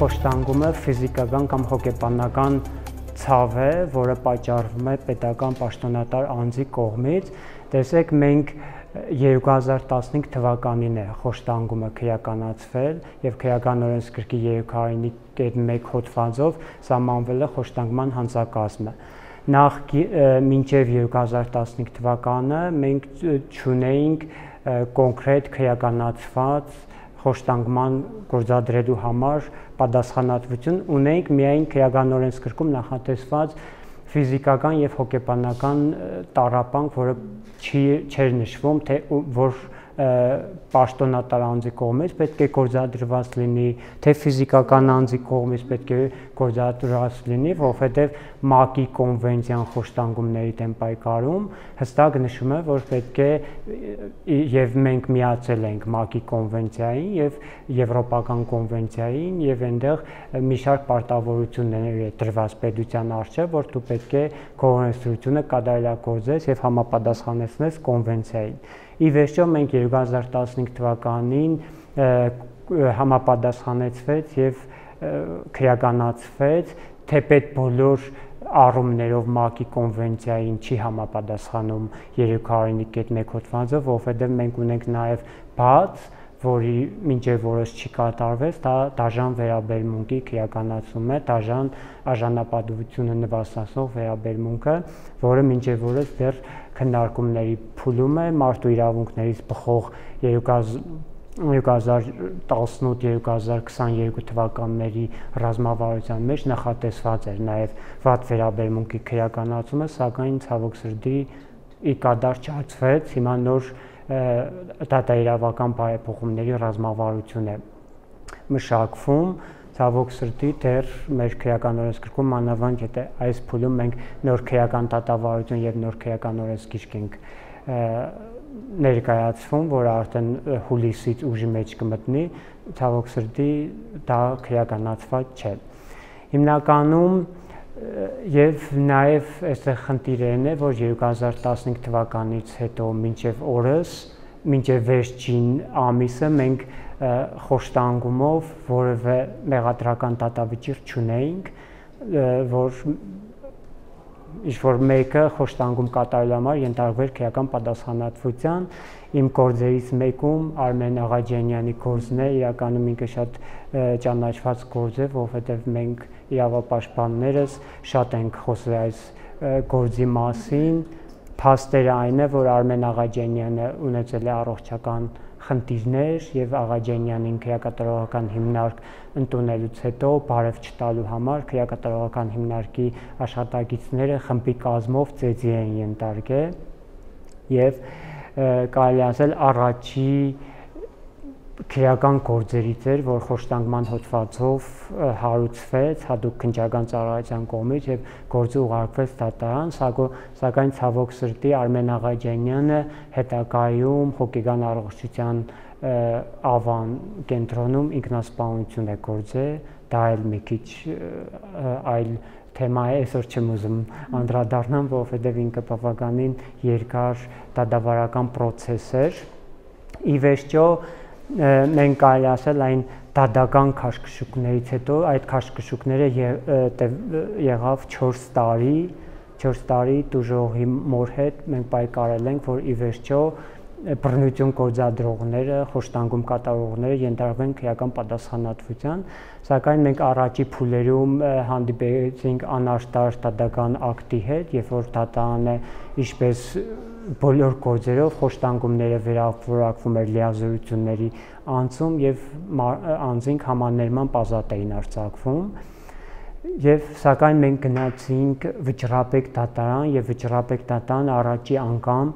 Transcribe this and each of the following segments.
խոշտանգումը ֆիզիկական կամ հոգեբանական ցավ է, որը պատճառվում է պետական պաշտոնատար անձի կողմից։ Տեսեք, մենք 2015 թվականին է խոշտանգումը քրեականացվել եւ քրեական օրենսգրքի 301 հոդվածով սահմանվել է խոշտանգման հանցակազմը։ Նախ մինչև 2015 թվականը մենք չունեինք կոնկրետ քրեականացված խոշտանգման գործադրելու համար պատասխանատվություն, ունեինք միայն քրեական օրենսգրքում նախատեսված ֆիզիկական եւ հոգեբանական տառապանք, որը չէր նշվում, թե որ պաշտոնատար անձի կողմից պետք է գործադրված լինի, թե ֆիզիկական անձի կողմից պետք է գործադրված լինի, որովհետև ՄԱԿ-ի կոնվենցիան խոշտանգումների դեմ պայքարում հստակ նշում է, որ պետք է եւ մենք միացել ենք ՄԱԿ-ի կոնվենցիային եւ Եվրոպական կոնվենցիային եւ այնտեղ մի շարք պարտավորություններ է տրված պետության առջեւ, որ դու պետք է քո օրենսդրությունը կատարելագործես եւ համապատասխանեցնես կոնվենցիային։ Ի վերջո մենք 2015 թվականին համապատասխանեցվեց եւ քրեականացվեց, թեպետ բոլոր առումներով ՄԱԿ-ի կոնվենցիային չի համապատասխանում 301 հոդվածով, որովհետեւ մենք ունենք նաեւ բաց, որի մինչև որս չի կատարվեց, դա դաժան վերաբերմունքի քրեականացում է, դաժան արժանապատվությունը նվաստացնող վերաբերմունքը, որը մինչև որս դեռ քննարկումների փուլում է, մարդու իրավունքներից բխող 2018-2022 թվականների ռազմավարության մեջ նախատեսված էր նաև վատ վերաբերմունքի քրեականացումը, սակայն ցավոք սրտի ի կադար չացվեց, հիմա նոր դատաիրավական բարեփոխումների ռազմավարություն է մշակվում, ցավոք սրտի դեռ մեր քրեական օրենսգրքում մանավանդ եթե այս փուլում մենք նոր քրեական դատավարություն եւ նոր քրեական օրենսգիրք ենք ներկայացվում, որ արդեն հուլիսից ուժի մեջ կմտնի, ցավոք սրտի դա քրեականացված չէ։ Հիմնականում եւ նաեւ այստեղ խնդիրն է, որ 2015 թվականից հետո մինչեւ օրս, մինչեւ վերջին ամիսը մենք խոշտանգումով որևէ մեղադրական դատավճիռ չունեինք, որ ինչ-որ մեկը խոշտանգում կատարելու համար ենթարկվեր քրեական պատասխանատվության։ Իմ գործերից մեկում Արմեն Աղաջանյանի գործն է, իրականում ինքը շատ ճանաչված գործ է, որովհետև մենք իրավապաշտպաններս շատ ենք խոսել այս գործի մասին։ Փաստերը այն է, որ Արմեն Աղաջանյանը ունեցել է առողջական խնդիրներ եւ Աղաջանյանին քրեակատարողական հիմնարկ ընդունելուց հետո բարև չտալու համար քրեակատարողական հիմնարկի աշխատակիցները խմբի կազմով ծեծի են ենթարկել եւ կարելի ասել առաջի քրեական գործերից էր, որ խոշտանգման հոդվածով հարուցվեց հատուկ քննչական ծառայության կողմից եւ գործը ուղարկվեց դատարան, սակայն ցավոք սրտի Արմեն Աղաջանյանը հետագայում հոգեգան առողջության ավան կենտրոնում ինքնասպանություն է գործել, դա էլ մի քիչ այլ թեմա է, այսօր չեմ ուզում անդրադառնամ, որովհետեւ ինքը բավականին երկար դատավարական process էր։ Ի վերջո մենք կարելի ասել այն դատական քաշքշուկներից հետո այդ քաշքշուկները եղավ 4 տարի դուժողի մոր հետ մենք պայքարել ենք, որ ի վերջո բռնություն գործադրողները, խոշտանգում կատարողները ենթարկվեն քրեական պատասխանատվության, սակայն մենք առաջի փուլերում հանդիպեցինք անարդար դատական ակտի հետ, երբ որ դատարանը ինչպես բոլոր գործերով խոշտանգումները վերավորակվում էր լիազորությունների անցում եւ անձինք համաներման ազատ էին արձակվում եւ սակայն մենք գնացինք Վճռաբեկ դատարան եւ Վճռաբեկ դատարան առաջի անգամ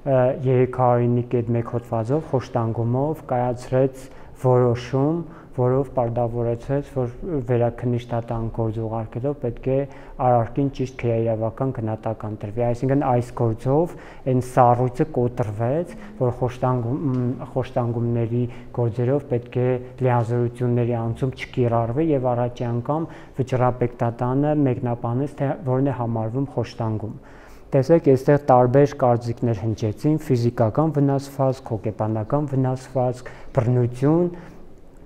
301 հոդվածով խոշտանգումով կայացրեց որոշում, որով պարտավորեցրեց, որ վերաքննիչ դատարան գործ ուղարկելով պետք է արարքին ճիշտ քրեաիրավական գնահատական տրվի, այսինքն այս գործով այն սառույցը կոտրվեց, որ խոշտանգումների գործերով պետք է լիազորությունների անցում չկիրառվի եւ առաջի անգամ Վճռաբեկ դատարանը մեկնաբանեց, թե որն է համարվում խոշտանգում։ Տեսեք, այստեղ տարբեր կարծիքներ հնչեցին՝ ֆիզիկական վնասվածք, հոգեբանական վնասվածք, բռնություն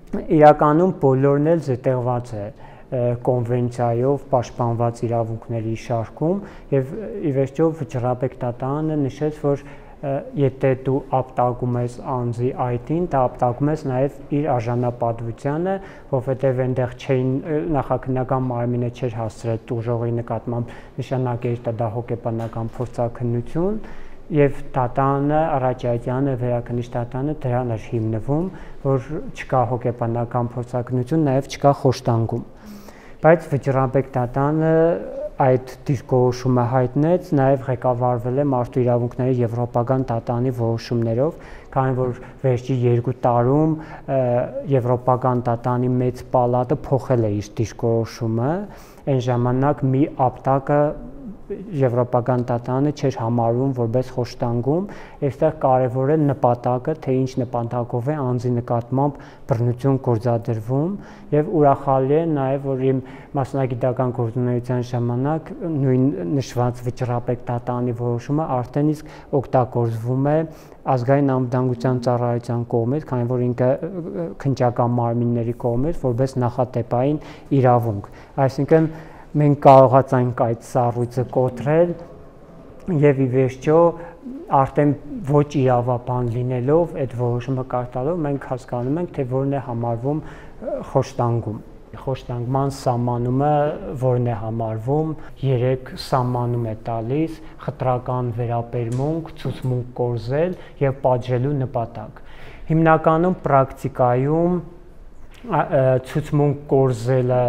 իրականում բոլորն էլ զետեղված է կոնվենցիայով պաշտպանված իրավունքների շարքում եւ ի վերջո վճռաբեկ դատարանը նշեց, որ եթե դու ապտակում ես անձի ID-ին, դա ապտակում ես նաեւ իր արժանապատվությանը, որովհետեւ այնտեղ չէին նախաքննական մարմինը չէր հասցրել տուժողի նկատմամբ նշանակել դա հոգեբանական փորձաքննություն եւ դատարանը Արաջայանը վերաքննիչ դատարանը դրան էր հիմնվում, որ չկա հոգեբանական փորձաքննություն, նաեւ չկա խոշտանգում։ Բայց վճռաբեկ դատարանը այդ դիրքորոշումը հայտնեց, նաև ղեկավարվել է Մարդու իրավունքների եվրոպական դատարանի որոշումներով, քանի որ վերջի 2 տարում եվրոպական դատարանի մեծ պալատը փոխել է իր դիրքորոշումը, այն ժամանակ մի ապտակը եվրոպական դատարանը չէր համարվում որպես խոշտանգում, այստեղ կարևոր է նպատակը, թե ինչ նպատակով է անձի նկատմամբ բռնություն գործադրվում եւ ուրախալի է նաեւ, որ իմ մասնագիտական գործունեության ժամանակ նույն նշված վճռաբեկ դատարանի որոշումը արդեն իսկ օգտագործվում է ազգային անվտանգության ծառայության կողմից, քանի որ ինքը քննչական մարմինների կողմից որպես նախատեպային իրավունք, այսինքն մենք կարողացանք այդ սառույցը կոտրել եւ ի վերջո արդեն ոչ իրավաբան լինելով այդ որոշումը կատարելով մենք հասկանում ենք, թե որն է համարվում խոշտանգում։ Խոշտանգման սահմանումը որն է համարվում, 3 սահմանում է տալիս՝ խտրական վերաբերմունք, ցուցմունք կորզել եւ պատժելու նպատակ։ Հիմնականում պրակտիկայում ցուցմունք կորզելը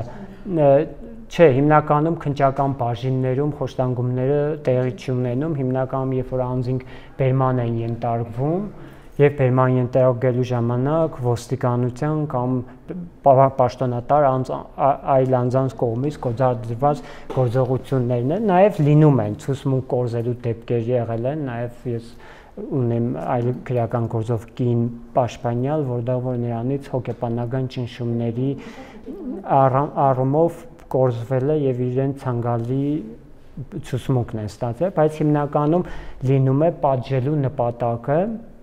չէ, հիմնականում քննչական բաժիններում խոշտանգումները տեղի չունենում, հիմնականում երբ որ անձինք բերման են ենթարկվում եւ բերման ենթարկելու ժամանակ ոստիկանության կամ պաշտոնատար այլ անձանց կողմից գործադրված գործողություններն են, նաեւ լինում են ցուցմունք կորզելու դեպքեր եղել են, նաեւ ես ունեմ այլ քրեական գործով կին պաշտպանյալ, որ նրանից հոգեբանական ճնշումների առումով կորզվել է եւ իրեն ցանկալի ցուցմունքն են ստացել, բայց հիմնականում լինում է պատժելու նպատակը,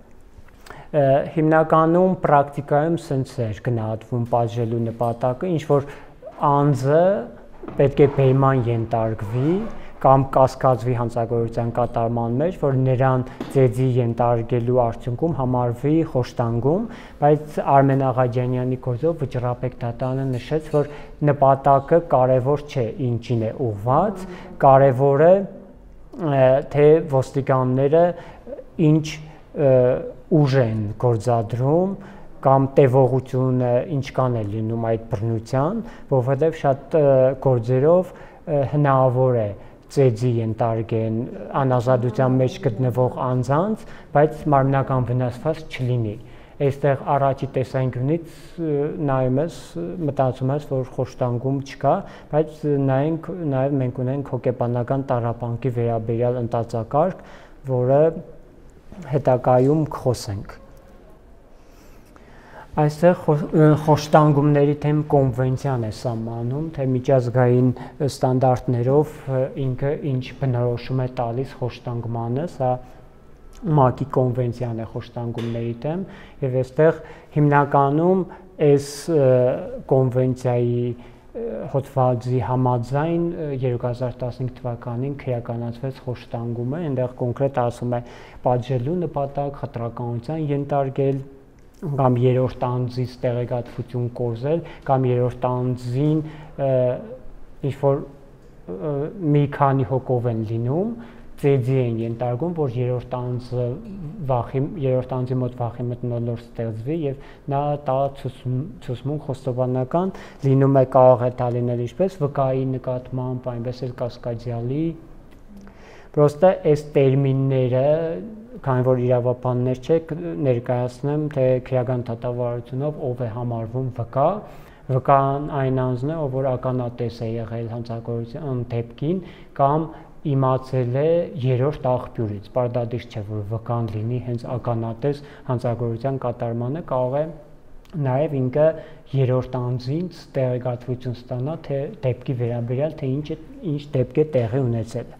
հիմնականում պրակտիկայում սենց էր գնահատվում պատժելու նպատակը, ինչ որ անձը պետք է բերման ենթարկվի կամ կասկածվի հանցագործության կատարման մեջ, որ նրան ծեծի ենթարկելու արդյունքում համարվի խոշտանգում, բայց Արմեն Աղաջանյանի գործով վճռաբեկ դատարանը նշեց, որ նպատակը կարևոր չէ ինչին է ուղղված, կարևոր է թե ոստիկանները ինչ ուժ են գործադրում կամ տևողությունը ինչքան է լինում այդ բռնության, որովհետև շատ գործերով հնարավոր է ծեծի ենթարկեն անազատության մեջ գտնվող անձանց, բայց մարմնական վնասված չլինի։ Այստեղ առաջի տեսանկյունից նայում ես, մտածում ես, որ խոշտանգում չկա, բայց նայենք նաև մենք ունենք հոգեբանական տառապանքի վերաբերյալ ընթացակարգ, որը հետագայում կխոսենք։ Այստեղ խոշտանգումների թեմ կոնվենցիան է սահմանում, թե միջազգային ստանդարտներով ինքը ինչ բնորոշում է տալիս խոշտանգմանը, սա ՄԱԿ-ի կոնվենցիան է խոշտանգումների թեմ, եւ այստեղ հիմնականում այս կոնվենցիայի հոդվածի համաձայն 2015 թվականին քրեականացվեց խոշտանգումը, այնտեղ կոնկրետ ասում է պատժելու նպատակ, խտրականության ենթարկել կամ երրորդ անձից տեղեկատվություն կորզել կամ երրորդ անձին ինչ-որ մի քանի հոգով են լինում, ծեծի են ենթարկում, որ երրորդ անձի մոտ վախի մթնոլորտ ստեղծվի եւ նա տա ցուցմունք խոստովանական, լինում է կարող է դա լինել ինչպես վկայի նկատմամբ, այնպես էլ կասկադյալի, պրոստը այս տերմինները, քանի որ իրավաբաններ չեք, ներկայացնեմ, թե քրեական դատավարությունով ով է համարվում վկա, վկան այն անձն է, ով որ ականատես է եղել հանցագործության դեպքին կամ իմացել է երրորդ աղբյուրից, պարտադիր չէ, որ վկան լինի հենց ականատես հանցագործության կատարմանը, կարող է նաև ինքը երրորդ անձից տեղեկատվություն ստանա, թե դեպքի վերաբերյալ, թե ինչ դեպք է տեղի ունեցել։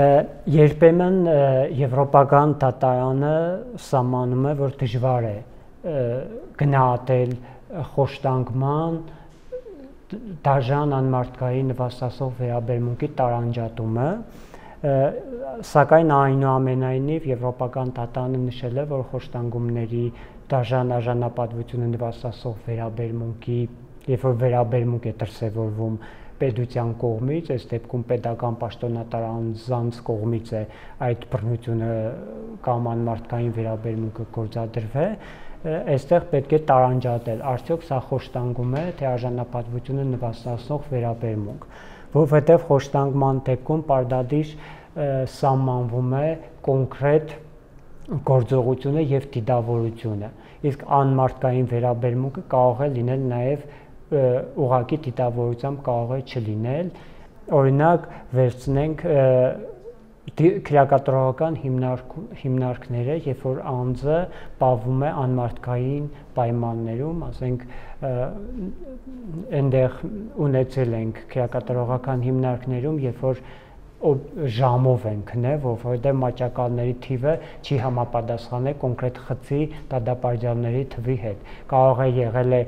Երբեմն եվրոպական դատարանը սահմանում է, որ դժվար է գնահատել խոշտանգման դաժան անմարդկային նվաստացող վերաբերմունքի տարանջատումը, սակայն այնուամենայնիվ Եվրոպական դատարանը նշել է, որ խոշտանգումների դաժան արժանապատվությունը նվաստացող վերաբերմունքի, երբ որ վերաբերմունք է դրսևորվում պետության կողմից, այս դեպքում պետական պաշտոնատար անձանց կողմից է այդ բռնությունը կամ անմարդկային վերաբերմունքը գործադրվել, այստեղ պետք է տարանջատել, արդյոք սա խոշտանգում է, թե արժանապատվությունը նվաստացնող վերաբերմունք, որովհետև խոշտանգման դեպքում պարդադիր սահմանվում է կոնկրետ գործողությունը եւ դիտավորությունը, իսկ անմարդկային վերաբերմունքը կարող է լինել նաեւ ուղղակի դիտավորությամբ կարող է չլինել, օրինակ վերցնենք քրեակատարողական հիմնարկները, երբ որ անձը պահվում է անմարդկային պայմաններում, ասենք այնտեղ ունեցել ենք քրեակատարողական հիմնարկներում, երբ որ ժամով են քնել, որովհետև մատչակալների թիվը չի համապատասխանել կոնկրետ խցի դատապարտյալների թվի հետ, կարող է եղել է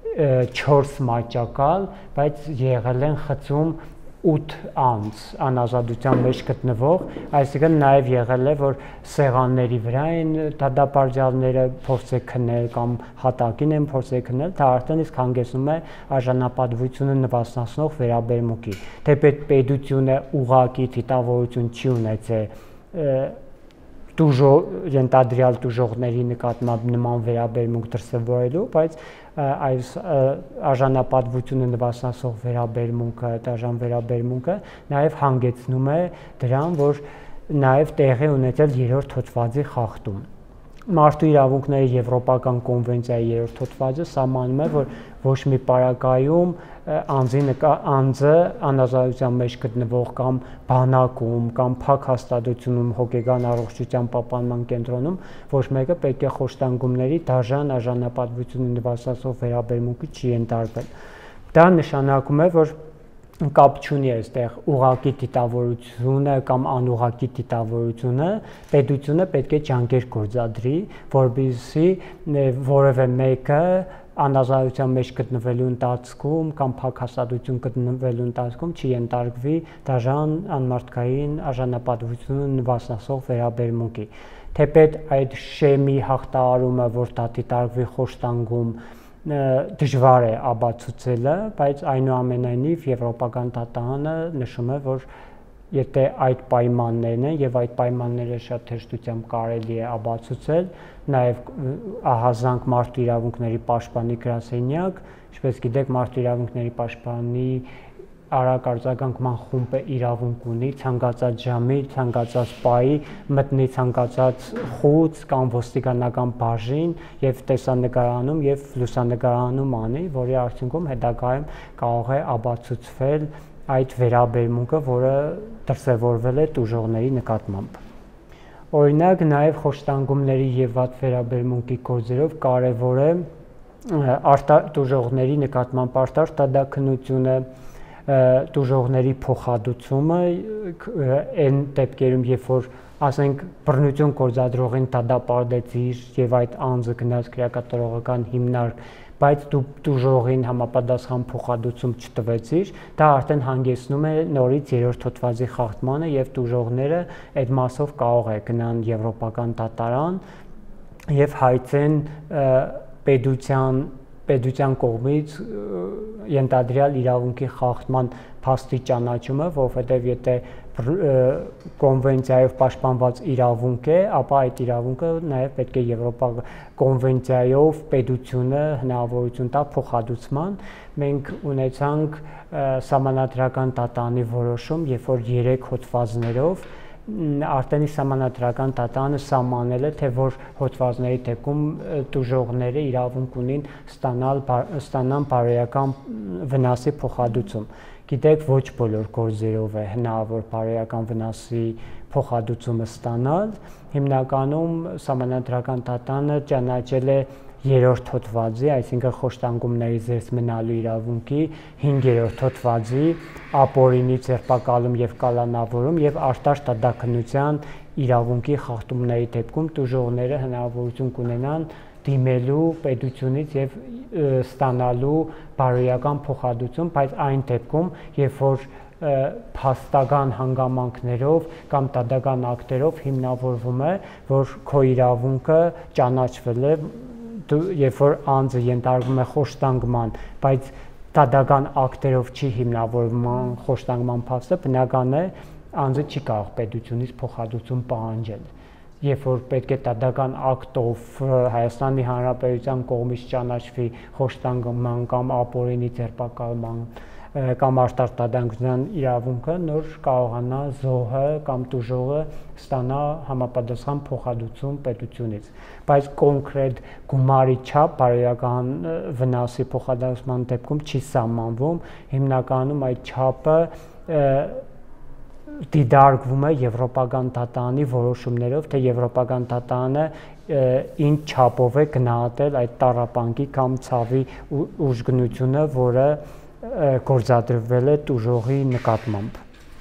4 մատչակալ, բայց եղել են խցում 8 անձ անազատության մեջ գտնվող, այսինքն նաև եղել է, որ սեղանների վրա են դատապարտյալները փորձել քնել կամ հատակին են փորձել քնել, դա արդեն իսկ հանգեցնում է արժանապատվությունը նվաստացնող վերաբերմունքի, թեպետ պետությունը ուղղակի դիտավորություն չի ունեցել ենթադրյալ տուժողների նկատմամբ նման վերաբերմունք դրսևորելու, բայց այս արժանապատվությունը նվաստացնող վերաբերմունքը, դաժան վերաբերմունքը նաև հանգեցնում է դրան, որ նաև տեղի ունեցել երրորդ հոդվածի խախտում։ Մարդու իրավունքների Եվրոպական կոնվենցիայի երրորդ հոդվածը սահմանում է, որ ոչ մի պարագայում անձը անազատության մեջ գտնվող կամ բանակում կամ փակ հաստատությունում հոգեգան առողջության պահպանման կենտրոնում ոչ մեկը պետք է խոշտանգումների դաժան արժանապատվությունը նվաստացող վերաբերմունքի չի ենթարկվել։ Դա նշանակում է, որ կապ չունի այստեղ ուղղակի դիտավորությունը կամ անուղղակի դիտավորությունը, պետությունը պետք է ջանքեր գործադրի, որպեսզի որևէ մեկը անազատության մեջ գտնվելու ընթացքում կամ փակ հաստատություն գտնվելու ընթացքում չի ենթարկվի դաժան անմարդկային արժանապատվությունը նվաստացող վերաբերմունքի։ Թեպետ այդ շեմի հաղթահարումը, որ դա դիտարկվի խոշտանգում, դժվար է ապացուցելը, բայց այնուամենայնիվ Եվրոպական դատարանը նշում է, որ եթե այդ պայմաններն են եւ այդ պայմանները շատ հեշտությամբ կարելի է ապացուցել, նաեւ ահազանգ մարդու իրավունքների պաշտպանի գրասենյակ, ինչպես գիտեք, մարդու իրավունքների պաշտպանի արագ արձագանքման խումբը իրավունք ունի ցանկացած ժամի, ցանկացած պահի մտնի ցանկացած խուծ կամ ոստիկանական բաժին եւ տեսանկարանում եւ լուսանկարանում անի, որի արդյունքում հետագայում կարող է ապացուցվել այդ վերաբերմունքը, որը դրսևորվել է տուժողների նկատմամբ։ Օրինակ նաեւ խոշտանգումների եւ վատ վերաբերմունքի գործերով կարեւոր է տուժողների նկատմամբ արտարդատաքննությունը, տուժողների փոխհատուցումը այն դեպքերում, երբ որ ասենք բռնություն գործադրողին դատապարտեցիր եւ այդ անձը գնաց քրեակատարողական հիմնարկ, բայց դու տուժողին համապատասխան փոխհատուցում չտվեցիր, դա արդեն հանգեցնում է նորից երրորդ հոդվածի խախտմանը եւ տուժողները այդ մասով կարող է գնան Եվրոպական դատարան եւ հայցեն պետության կողմից ենթադրյալ իրավունքի խախտման փաստի ճանաչումը, որովհետև եթե կոնվենցիայով պաշտպանված իրավունք է, ապա այդ իրավունքը նաև պետք է Եվրոպա կոնվենցիայով պետությունը հնարավորություն տա փոխհատուցման։ Մենք ունեցանք սահմանադրական դատարանի որոշում, երբ որ 3 հոդվածներով արդեն սահմանադրական դատարանը սահմանել է, թե որ հոդվածների դեպքում տուժողները իրավունք ունին ստանան բարոյական վնասի փոխհատուցում։ Գիտեք, ոչ բոլոր գործերով է հնարավոր բարոյական վնասի փոխհատուցումը ստանալ։ Հիմնականում սահմանադրական դատարանը ճանաչել է երրորդ հոդվածի, այսինքն խոշտանգումների զերծ մնալու իրավունքի 5-րդ հոդվածի ապօրինի ձերբակալում եւ կալանավորում եւ արտարդատաքննության իրավունքի խախտումների դեպքում տուժողները հնարավորություն կունենան դիմելու պետությունից եւ ստանալու բարոյական փոխհատուցում, բայց այն դեպքում, երբ որ փաստական հանգամանքներով կամ տադական ակտերով հիմնավորվում է, որ քո իրավունքը ճանաչվել է, երբ որ անձը ենթարկվում է խոշտանգման, բայց տադական ակտերով չի հիմնավորվում խոշտանգման փաստը, բնական է անձը չի կարող պետությունից փոխհատուցում պահանջել։ Երբ որ պետք է տադական ակտով Հայաստանի Հանրապետության կողմից ճանաչվի խոշտանգման կամ ապօրինի ձերբակալման կամ արտարտադանքության իրավունքը, նոր կարողանա զոհը կամ տուժողը ստանա համապատասխան փոխհատուցում պետությունից, բայց կոնկրետ գումարի չափ բարոյական վնասի փոխհատուցման դեպքում չի սահմանվում, հիմնականում այդ չափը դիտարկվում է Եվրոպական դատարանի որոշումներով, թե Եվրոպական դատարանը ինչ չափով է գնահատել այդ տառապանքի կամ ցավի ուժգնությունը, որը գործադրվել է տուժողի նկատմամբ։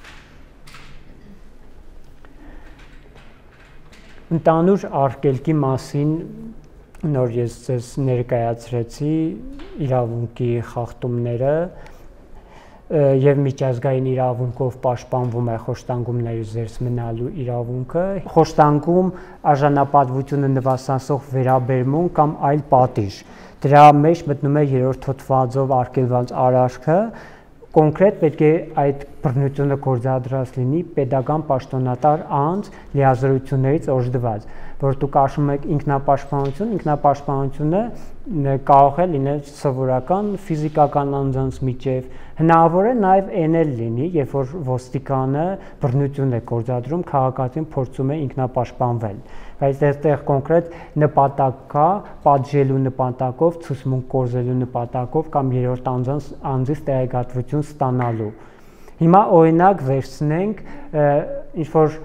Ընդհանուր արգելքի մասին նոր ես ձեզ ներկայացրեցի իրավունքի խախտումները եւ միջազգային իրավունքով պաշտպանվում է խոշտանգումների զերծ մնալու իրավունքը, խոշտանգում արժանապատվությունը նվաստացող վերաբերմունք կամ այլ պատիժ։ Դրա մեջ մտնում է 3-րդ հոդվածով արգելված արարքը, կոնկրետ պետք է այդ բռնությունը գործադրած լինի պետական պաշտոնատար անձ լիազորություններից օժտված, որ դուք ասում եք ինքնապաշտպանությունը կարող է լինել սովորական ֆիզիկական անձանց միջև, հնարավոր է նաև այն էլ լինի, երբ որ ոստիկանը բռնություն է գործադրում, քաղաքացին փորձում է ինքնապաշտպանվել, բայց այստեղ կոնկրետ նպատակ կա, պատժելու նպատակով, ցուցմունք կորզելու նպատակով կամ երրորդ անձից տեղեկատվություն ստանալու։ Հիմա օրինակ վերցնենք ինչ-որ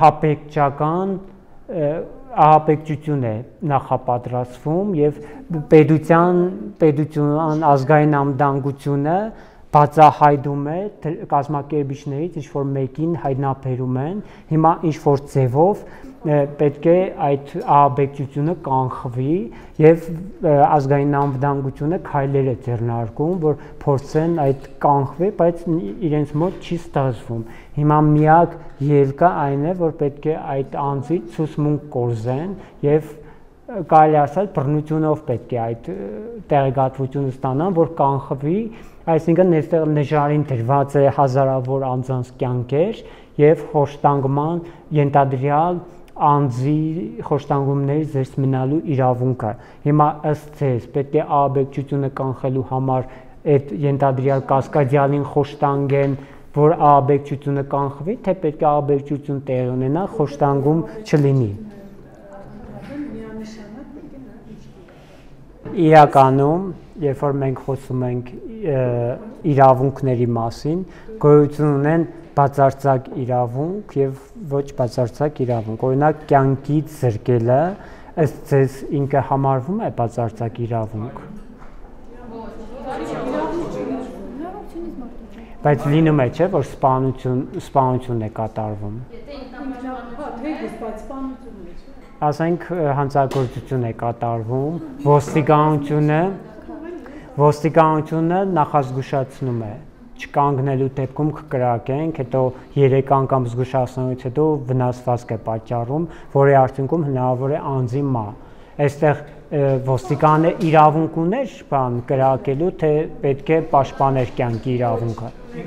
ահաբեկչություն է նախապատրաստվում եւ պետության ազգային անվտանգությունը բացահայտում է կազմակերպիչներից ինչ-որ մեկին հայտնաբերում են, հիմա ինչ-որ ձևով պետք է այդ ահաբեկչությունը կանխվի եւ ազգային անվտանգությունը քայլեր է ձեռնարկում, որ փորձեն այդ կանխվի, բայց իրենց մոտ չի ստացվում։ Հիմա միակ ելքը այն է, որ պետք է այդ անձից ցուցմունք կորզեն եւ կարելի ասել բռնությունով պետք է այդ տեղեկատվությունը ստանան, որ կանխվի, այսինքն այստեղ նժարին դրված է հազարավոր անձանց կյանքեր եւ խոշտանգման ենթադրյալ անձի խոշտանգումների զերծ մնալու իրավունքը։ Հիմա ըստ ձեզ պետք է ահաբեկչությունը կանխելու համար այդ ենթադրյալ կասկադյալին խոշտանգեն, որ ահաբեկչությունը կանխվի, թե պետք է ահաբեկչություն տեղի ունենա, խոշտանգում չլինի։ Իրականում, երբ որ մենք խոսում ենք իրավունքների մասին, գոյություն ունեն բացարձակ իրավունք եւ ոչ բացարձակ իրավունք։ Օրինակ, կյանքից զրկելը ըստ ձեզ ինքը համարվում է բացարձակ իրավունք։ Բայց լինում է, չէ, որ սպանություն է կատարվում։ Ասենք հանցագործություն է կատարվում, ոստիկանությունը նախազգուշացնում է, չկանգնելու դեպքում կկրակենք, հետո 3 անգամ զգուշացնելուց հետո վնասվածք է պատճառում, որի արդյունքում հնարավոր է անձի մահ։ Այստեղ ոստիկանը իրավունք ուներ կրակելու, թե պետք է պաշտպաներ կյանքի իրավունքը։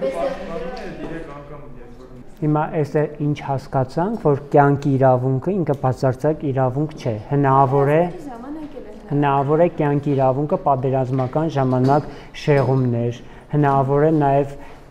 Հիմա այստեղ ինչ հասկացանք, որ կյանքի իրավունքը ինքը բացարձակ իրավունք չէ, հնարավոր է կյանքի իրավունքը պատերազմական ժամանակ շեղումներ, հնարավոր է նաև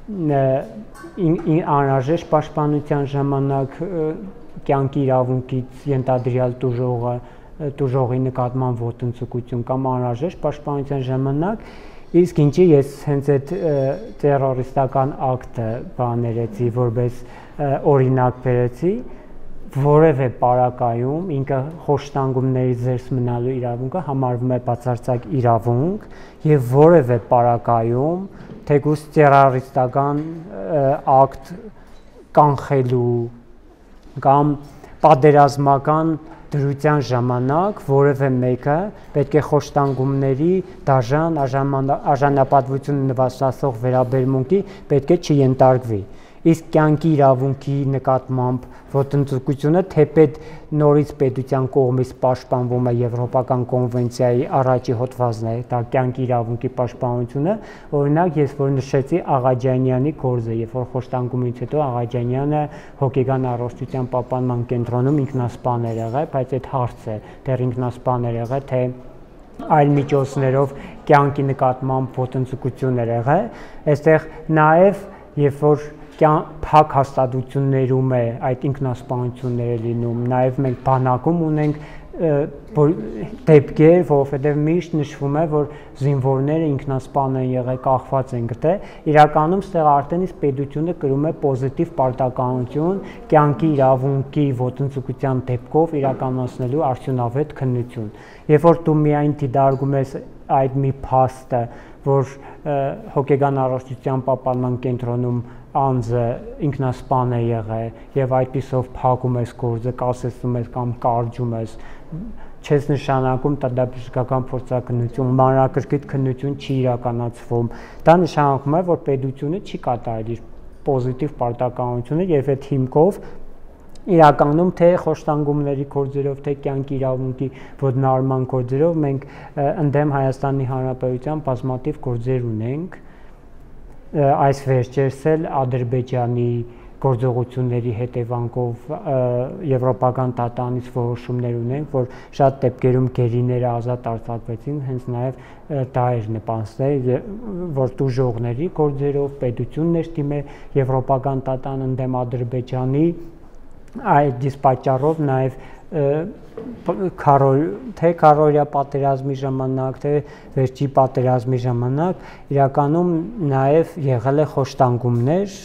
անհրաժեշտ պաշտպանության ժամանակ կյանքի իրավունքից ենթադրյալ տուժողի նկատմամբ ոտնձգություն կամ անհրաժեշտ պաշտպանության ժամանակ, իսկ ինչի ես հենց այդ տերորիստական ակտը բաներեցի, որպես օրինակ բերեցի, որևէ պարագայում ինքը խոշտանգումների զերծ մնալու իրավունքը համարվում է բացարձակ իրավունք եւ որևէ պարագայում թեկուզ տերորիստական ակտ կանխելու կամ պատերազմական դրության ժամանակ որևէ մեկը պետք է խոշտանգումների դաժան արժանապատվություն նվաստացող վերաբերմունքի պետք է չենթարկվի։ Իսկ կյանքի իրավունքի նկատմամբ ոտնձգությունը թեպետ նորից պետության կողմից պաշտպանվում է Եվրոպական կոնվենցիայի առաջի հոդվածն է, դա կյանքի իրավունքի պաշտպանությունը, օրինակ ես որ նշեցի Աղաջանյանի գործը, երբ որ խոշտանգումից հետո Աղաջանյանը հոգեգան առողջության պահպանման կենտրոնում ինքնասպան էր եղել, բայց այդ հարցը դեռ ինքնասպան էր եղել, թե այլ միջոցներով կյանքի նկատմամբ ոտնձգություն էր եղել, այստեղ նաև երբ որ փակ հաստատություններում է այդ ինքնասպանությունները լինում, նաև մենք բանակում ունենք դեպքեր, որովհետև միշտ նշվում է, որ զինվորները ինքնասպան են եղել, կախված են գտել, իրականում ստեղ արդեն իսկ պետությունը կրում է պոզիտիվ պարտականություն կյանքի իրավունքի ոտնձգության դեպքով իրականացնելու արդյունավետ քննություն։ Երբ որ դու միայն դիտարկում ես այդ մի փաստը, որ հոգեգան առողջության պահպանման կենտրոնում անձը ինքնասպան է եղել եւ այդպիսով փակում ես գործը, կասեցնում ես կամ կարճում ես, չես նշանակում դա բժշկական փորձաքննություն, մանրակրկիտ քննություն չի իրականացվում։ Դա նշանակում է, որ պետությունը չի կատարել իր պոզիտիվ պարտականությունը եւ այդ հիմքով իրականում թե խոշտանգումների գործերով, թե կյանքի իրավունքի ոտնահարման գործերով մենք ընդդեմ Հայաստանի Հանրապետության բազմաթիվ գործեր ունենք։ Այս վերջերս էլ Ադրբեջանի գործողությունների հետևանքով Եվրոպական դատարանից որոշումներ ունենք, որ շատ դեպքերում գերիները ազատ արձակվեցին, հենց նաև դա էր նպաստել, որ տուժողների գործերով պետությունն էր դիմել Եվրոպական դատարան ընդդեմ Ադրբեջանի, այդ դիսպատճառով նաև թե քարորիա պատերազմի ժամանակ, թե վերջի պատերազմի ժամանակ իրականում նաև եղել է խոշտանգումներ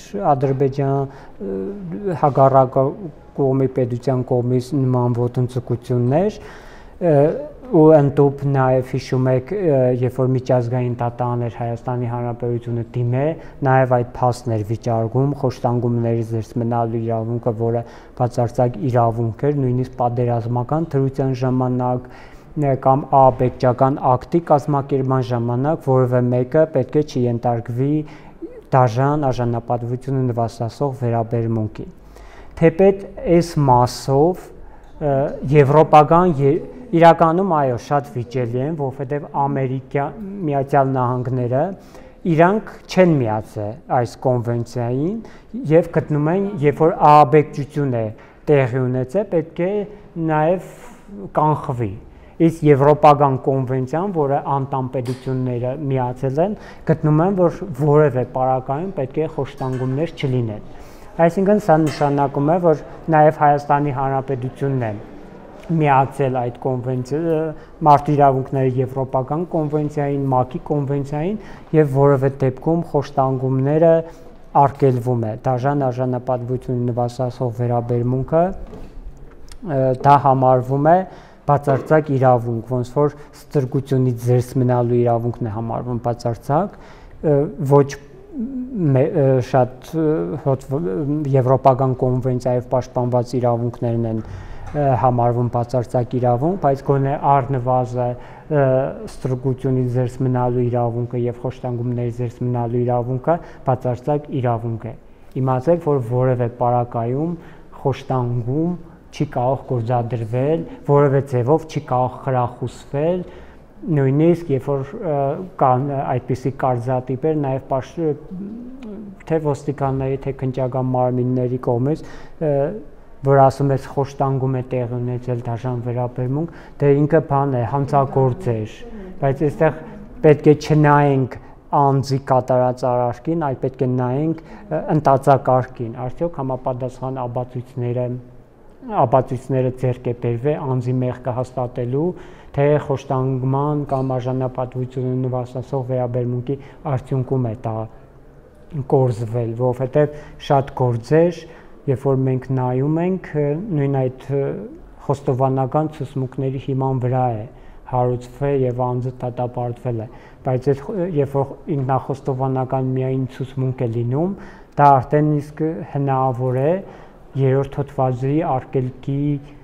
Ադրբեջան հակառակ կողմի պետության կողմից նման ոտնձգություններ ու ընդդուպ նաև հիշում եք, երբ որ միջազգային դատարան էր Հայաստանի Հանրապետությունը դիմել, նաև այդ փաստն էր վիճարկում խոշտանգումներից դուրս մնալու իրավունքը, որը բացարձակ իրավունք էր, նույնիսկ պատերազմական դրության ժամանակ կամ ահաբեկչական ակտի կազմակերպման ժամանակ որևէ մեկը պետք է չենթարկվի դաժան արժանապատվությունը նվաստացող վերաբերմունքի։ Թեպետ այս մասով եվրոպական իրականում այո շատ վիճելի են, որովհետև Միացյալ Նահանգները իրանք չեն միացել այս կոնվենցիային եւ գտնում են, երբ որ ահաբեկչություն է տեղի ունեցել, պետք է նաեւ կանխվի։ Իսկ Եվրոպական կոնվենցիան, որը անդամ պետությունները միացել են, գտնում են, որ որևէ պարագայում պետք է խոշտանգումներ չլինեն։ Այսինքն սա նշանակում է, որ նաեւ Հայաստանի Հանրապետությունն է միացել այդ մարդու իրավունքների Եվրոպական կոնվենցիային, ՄԱԿ-ի կոնվենցիային եւ որևէ դեպքում խոշտանգումները արգելվում է։ Դաժան արժանապատվություն նվաստացող վերաբերմունքը դա համարվում է բացարձակ իրավունք, ոնց որ ստրկությունից զերծ մնալու իրավունքն է համարվում բացարձակ, ոչ շատ Եվրոպական կոնվենցիայով պաշտպանված իրավունքներն են համարվում բացարձակ իրավունք, բայց գոնե առնվազն ստրկությունից զերծ մնալու իրավունքը եւ խոշտանգումներից զերծ մնալու իրավունքը բացարձակ իրավունք է։ Իմացեք, որ որևէ պարագայում խոշտանգում չի կարող գործադրվել, որևէ ձևով չի կարող խրախուսվել, նույնիսկ երբ որ կան այդպիսի կարծրատիպեր նաև թե ոստիկանների, թե քննչական մարմինների կողմից, որ ասում ես խոշտանգում է տեղի ունեցել դաժան վերաբերմունք, դե ինքը բան է, հանցագործ էր, բայց այստեղ պետք է չնայենք անձի կատարած արարքին, այլ պետք է նայենք ընթացակարգին, արդյոք համապատասխան ապացույցները ձեռք է բերվել անձի մեղքը հաստատելու, թե խոշտանգման կամ արժանապատվությունը նվաստացող վերաբերմունքի արդյունքում է դա կորզվել, որովհետև շատ գործեր, երբ որ մենք նայում ենք, նույն այդ խոստովանական ցուցմունքների հիման վրա է հարուցվել եւ անձը դատապարտվել է, բայց երբ որ ինքնախոստովանական միայն ցուցմունք է լինում, դա արդեն իսկ հնարավոր է երրորդ հոդվածի արգելքի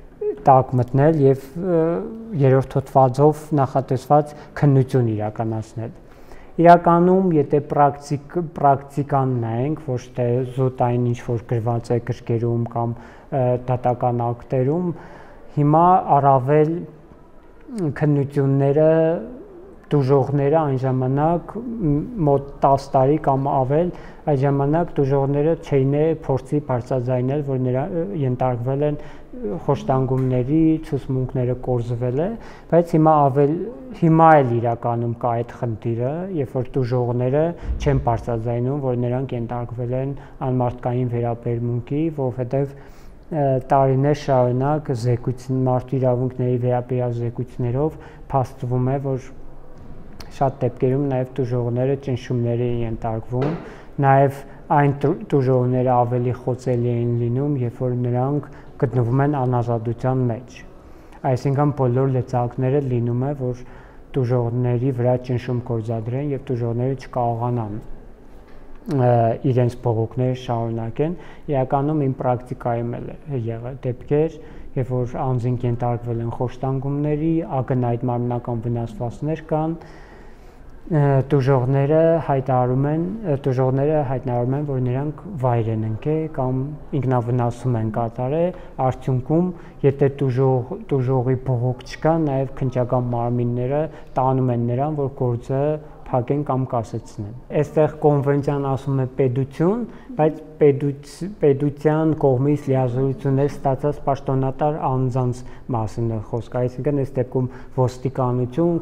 տակ մտնել եւ երրորդ հոդվածով նախատեսված քննություն իրականացնել։ Իրականում, եթե պրակտիկան նայենք, ոչ թե զուտ այն ինչ որ գրված է գրքերում կամ դատական ակտերում, հիմա առավել քննությունները տուժողները այն ժամանակ մոտ 10 տարի կամ ավել այդ ժամանակ տուժողները չէին փորձի բարձրաձայնել, որ ենթարկվել են խոշտանգումների, ցուցմունքները կորզվել է, բայց հիմա էլ իրականում կա այդ խնդիրը, երբ որ տուժողները չեն բարձրաձայնում, որ նրանք ենթարկվել են անմարդկային վերաբերմունքի, որովհետև տարիներ շարունակ մարդու իրավունքների վերաբերյալ զեկույցներով փաստվում է, որ շատ դեպքերում նաև տուժողները ճնշումների են ենթարկվում, նաև այն տուժողները ավելի խոցելի են լինում, երբ որ նրանք գտնվում են անազատության մեջ։ Այսինքն բոլոր լծակները լինում է, որ տուժողների վրա ճնշում գործադրեն եւ տուժողները չկարողանան իրենց բողոքները շարունակեն։ Իրականում իմ պրակտիկայում էլ եղել դեպքեր, երբ որ անձինք ենթարկվել են խոշտանգումների, ակնհայտ մարմնական վնասվածքներ կան, տուժողները հայտարարում են, որ նրանք վայր են ընկել կամ ինքնավնասում են կատարել, արդյունքում, եթե տուժողի բողոք չկա, նաև քննչական մարմինները տանում են նրան, որ գործը փակեն կամ կասեցնեն։ Այստեղ կոնվենցիան ասում է պետություն, բայց պետության կողմից լիազորություններ ստացած պաշտոնատար անձանց մասին է խոսքը, այսինքն այս դեպքում ոստիկանություն,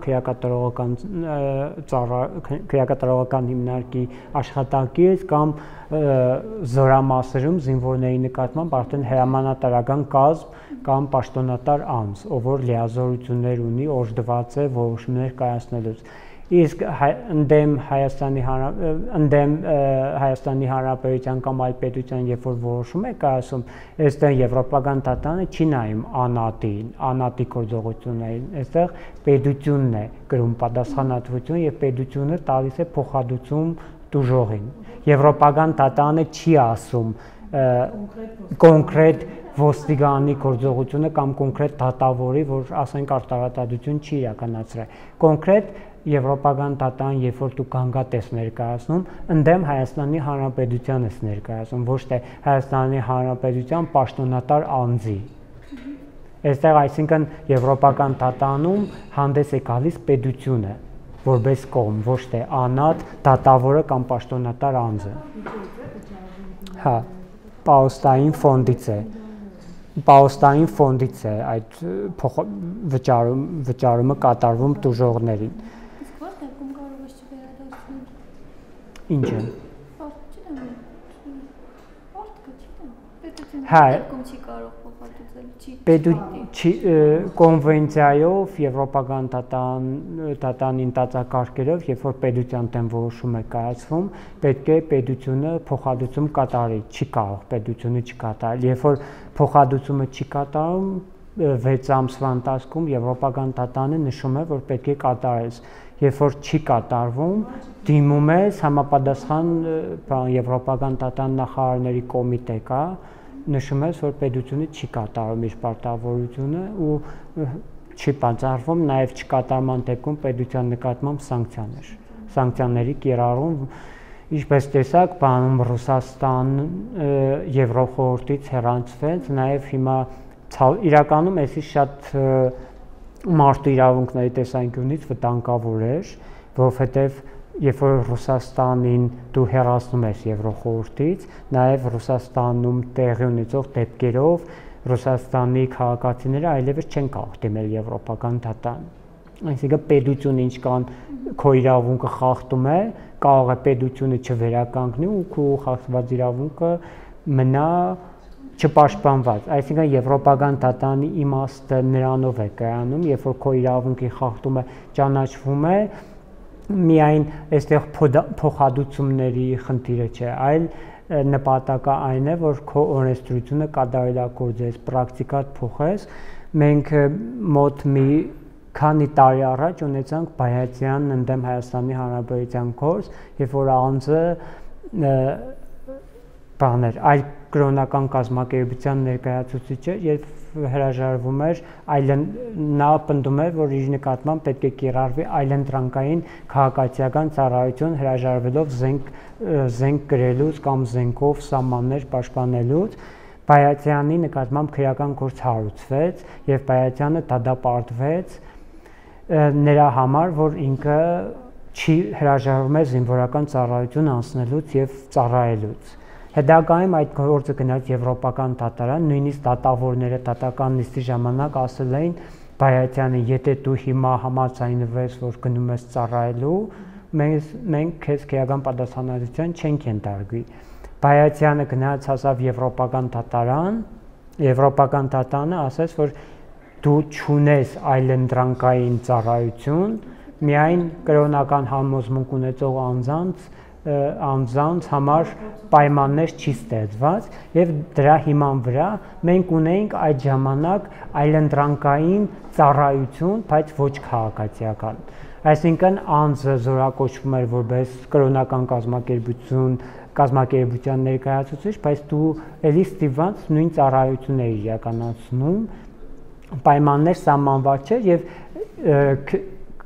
քրեակատարողական հիմնարկի աշխատակից կամ զորամասերում զինվորների նկատմամբ արդեն հրամանատարական կազմ կամ պաշտոնատար անձ, ով որ լիազորություններ ունի, օժտված է որոշումներ կայացնելուց։ Իսկ ընդդեմ Հայաստանի Հանրապետության կամ այլ պետության, երբ որ որոշում է կայացում, այստեղ եվրոպական դատարանը չի նայում անատի գործողություններին, այստեղ պետությունն է կրում պատասխանատվություն եւ պետությունը տալիս է փոխհատուցում տուժողին։ Եվրոպական դատարանը չի ասում կոնկրետ ոստիկանի գործողությունը կամ կոնկրետ դատավորի, որ ասենք արտարադատություն չի իրականացրել։ Կոնկրետ Եվրոպական դատարան, երբ որ դու գանգատես ներկայացնում, ընդդեմ Հայաստանի Հանրապետության ես ներկայացնում, ոչ թե Հայաստանի Հանրապետության պաշտոնատար անձի։ Այստեղ այսինքն Եվրոպական դատարանում հանդես է գալիս պետությունը, որպես կողմ, ոչ թե անհատ դատավորը կամ պաշտոնատար անձը։ Հա, Պաուստային ֆոնդից է այդ վճարումը կատարվում տուժողներին։ Ինչ է։ Հա, կոնվենցիայով, եվրոպական դատարանի տածակարգերով, երբ որ պետության դեմ որոշում է կայացվում, պետք է պետությունը փոխհատուցում կատարի, չի կարող պետությունը չկատարել։ Երբ որ փոխհատուցումը չի կատարում, 6 ամսվա ընթացքում եվրոպական դատարանը նշում է, որ պետք է կատարես։ Երբ որ չի կատարվում, դիմում ես համապատասխան եվրոպական դատարան նախարարների կոմիտե կա, նշում ես, որ պետությունը չի կատարում իր պարտավորությունը ու չի բացառվում, նաև չկատարման դեպքում պետության նկատմամբ սանկցիաների կիրառում, ինչպես տեսակ, բանում Ռուսաստան Եվրոխորհրդից հեռացվեց, նաև հիմա իրականում էսի շատ մարդու իրավունքների տեսանկյունից վտանգավոր էր, որովհետև երբ որ Ռուսաստանին դու հեռացնում ես Եվրոխորհրդից, նաև Ռուսաստանում տեղի ունեցող դեպքերով Ռուսաստանի քաղաքացիները այլևս չեն կարող դիմել Եվրոպական դատարան։ Այսինքն պետությունը ինչքան քո իրավունքը խախտում է, կարող է պետությունը չվերականգնի ու քո խախտված իրավունքը մնա չպաշտպանված, այսինքն եվրոպական դատարանի իմաստը նրանով է կայանում, երբ որ քո իրավունքի խախտումը ճանաչվում է, միայն այստեղ փոխհատուցումների խնդիրը չէ, այլ նպատակը այն է, որ քո օրենսդրությունը կատարելագործես, պրակտիկատ փոխես։ Մենք մոտ մի քանի տարի առաջ ունեցանք Բայազյան ընդդեմ Հայաստանի Հանրապետության գործ, երբ որ անձը այլ կրոնական կազմակերպության ներկայացուցիչ էր եւ հրաժարվում էր նա պնդում էր, որ իր նկատմամբ պետք է կիրառվի այլընտրանքային քաղաքացիական ծառայություն հրաժարվելով զենք կրելուց կամ զենքով սահմաններ պաշտպանելուց Բայատյանի նկատմամբ քրեական գործ հարուցվեց եւ Բայատյանը դատապարտվեց նրա համար, որ ինքը չի հրաժարվում է զինվորական ծառայություն անցնելուց եւ ծառայելուց։ Հետագայում այդ գործը գնաց եվրոպական դատարան, նույնիսկ դատավորները դատական նիստի ժամանակ ասել էին Բայատյանին, եթե դու հիմա համաձայնվես, որ գնում ես ծառայելու, մենք քեզ քրեական պատասխանատվության չենք ենթարկվի։ Բայատյանը գնաց հասավ եվրոպական դատարան, եվրոպական դատարանը ասաց, որ դու չունես այլընտրանքային ծառայություն, միայն կրոնական համոզմունք ունեցող անձանց համար պայմաններ չի ստեղծված եւ դրա հիման վրա մենք ունենք այդ ժամանակ այլընտրանքային ծառայություն, բայց ոչ քաղաքացիական։ Այսինքն անձը զորակոչվում էր որպես կրոնական կազմակերպության ներկայացուցիչ, բայց դու ելի ստիպված նույն ծառայությունն էիր իրականացնում, պայմաններ սահմանված չէր եւ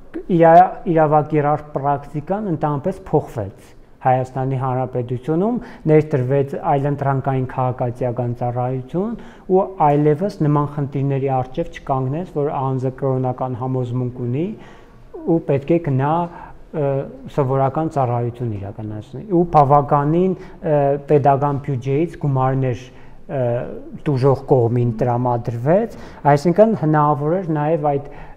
իրավակիրառ պրակտիկան ընդհանրապես փոխվեց Հայաստանի Հանրապետությունում, ներդրվեց այլընտրանքային քաղաքացիական ծառայություն ու այլևս նման խնդիրների առջև չկանգնեց, որ անձը կրոնական համոզմունք ունի ու պետք է գնա սովորական ծառայություն իրականացնի ու բավականին պետական բյուջեից գումարներ տուժող կողմին տրամադրվեց, այսինքն հնարավոր էր նաև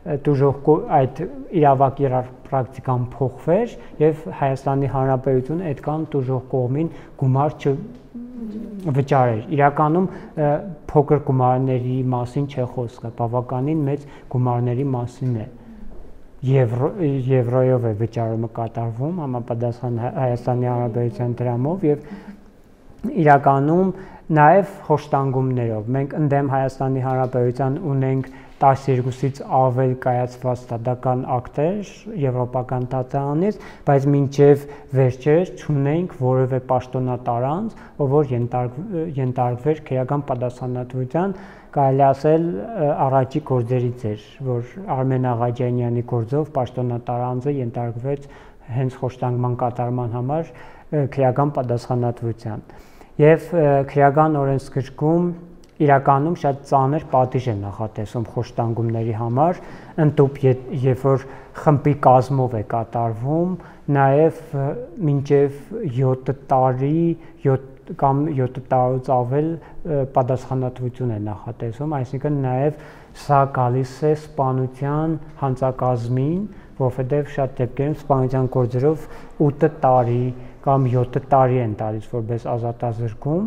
այդ իրավակիրառ պրակտիկան փոխվեր եւ Հայաստանի Հանրապետությունը այդքան տուժող կողմին գումար չվճարեր։ Իրականում փոքր գումարների մասին չէ խոսքը, բավականին մեծ գումարների մասին է։ Եվրոյով է վճարումը կատարվում համապատասխան Հայաստանի Հանրապետության դրամով եւ իրականում նաև խոշտանգումներով։ Մենք ընդդեմ Հայաստանի Հանրապետության ունենք 12-ից ավել կայացված դատական ակտեր եվրոպական դատարանից, բայց մինչև վերջերս չունենք որևէ պաշտոնատար անձ, ով որ ենթարկվեր քրեական պատասխանատվության, կարելի ասել առաջի գործերից էր, որ Արմեն Աղաջանյանի գործով պաշտոնատար անձը ենթարկվեց հենց խոշտանգման կատարման համար քրեական պատասխանատվության։ Եվ քրեական օրենսգրքում իրականում շատ ծանր պատիժ է նախատեսում խոշտանգումների համար, ընդհուպ երբ որ խմբի կազմով է կատարվում, նաև մինչև 7 տարի կամ 7 տարուց ավել պատասխանատվություն է նախատեսում, այսինքն նաև սա գալիս է սպանության հանցակազմին, որովհետև շատ դեպքերում սպանության գործերով 8 տարի կամ 7 տարի են տալիս որպես ազատազրկում,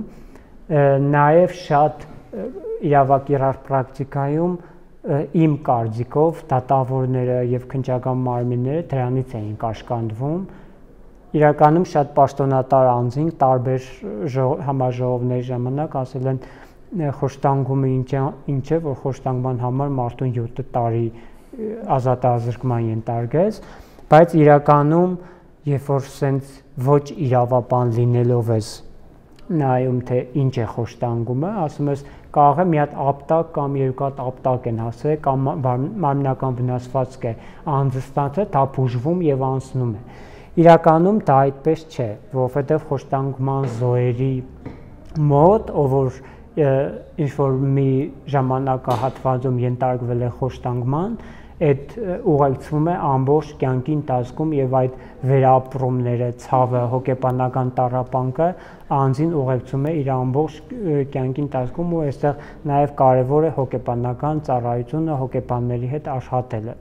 նաև շատ իրավակիրառ պրակտիկայում իմ կարծիքով դատավորները եւ քննչական մարմինները դրանից էին կաշկանդվում։ Իրականում շատ պաշտոնատար անձին տարբեր համաժողովների ժամանակ ասել են խոշտանգումը ինչ է, որ խոշտանգման համար մարդուն 7 տարի ազատազրկման ենթարկես, բայց իրականում երբ որ սենց ոչ իրավաբան լինելով ես նայում թե ինչ է խոշտանգումը, ասում ես կարող է մի հատ ապտակ կամ երկու հատ ապտակ են ասել կամ մարմնական վնասվածք է անձը ստացել, դա բուժվում եւ անցնում է։ Իրականում դա այդպես չէ, որովհետեւ խոշտանգման զոհերի մոտ, ով որ ինչ որ մի ժամանակահատվածում ենթարկվել է խոշտանգման, այդ ուղեկցվում է ամբողջ կյանքի ընթացքում եւ այդ վերապրումները, ցավը, հոգեբանական տառապանքը անձին ուղեկցում է իր ամբողջ կյանքի ընթացքում ու այստեղ նաեւ կարեւոր է հոգեբանական ծառայությունը, հոգեբանների հետ աշխատելը։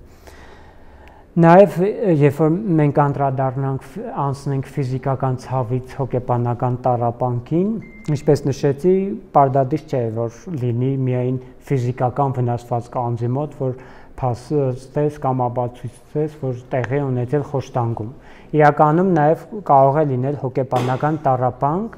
Նաև երբ որ մենք անցնենք ֆիզիկական ցավից հոգեբանական տառապանքին, ինչպես նշեցի, պարտադիր չէ, որ լինի միայն ֆիզիկական վնասվածք անձի մոտ, որ փաստեց կամ ապացույցեց, որ տեղի ունեցել խոշտանգում։ Իրականում նաև կարող է լինել հոգեբանական տառապանք։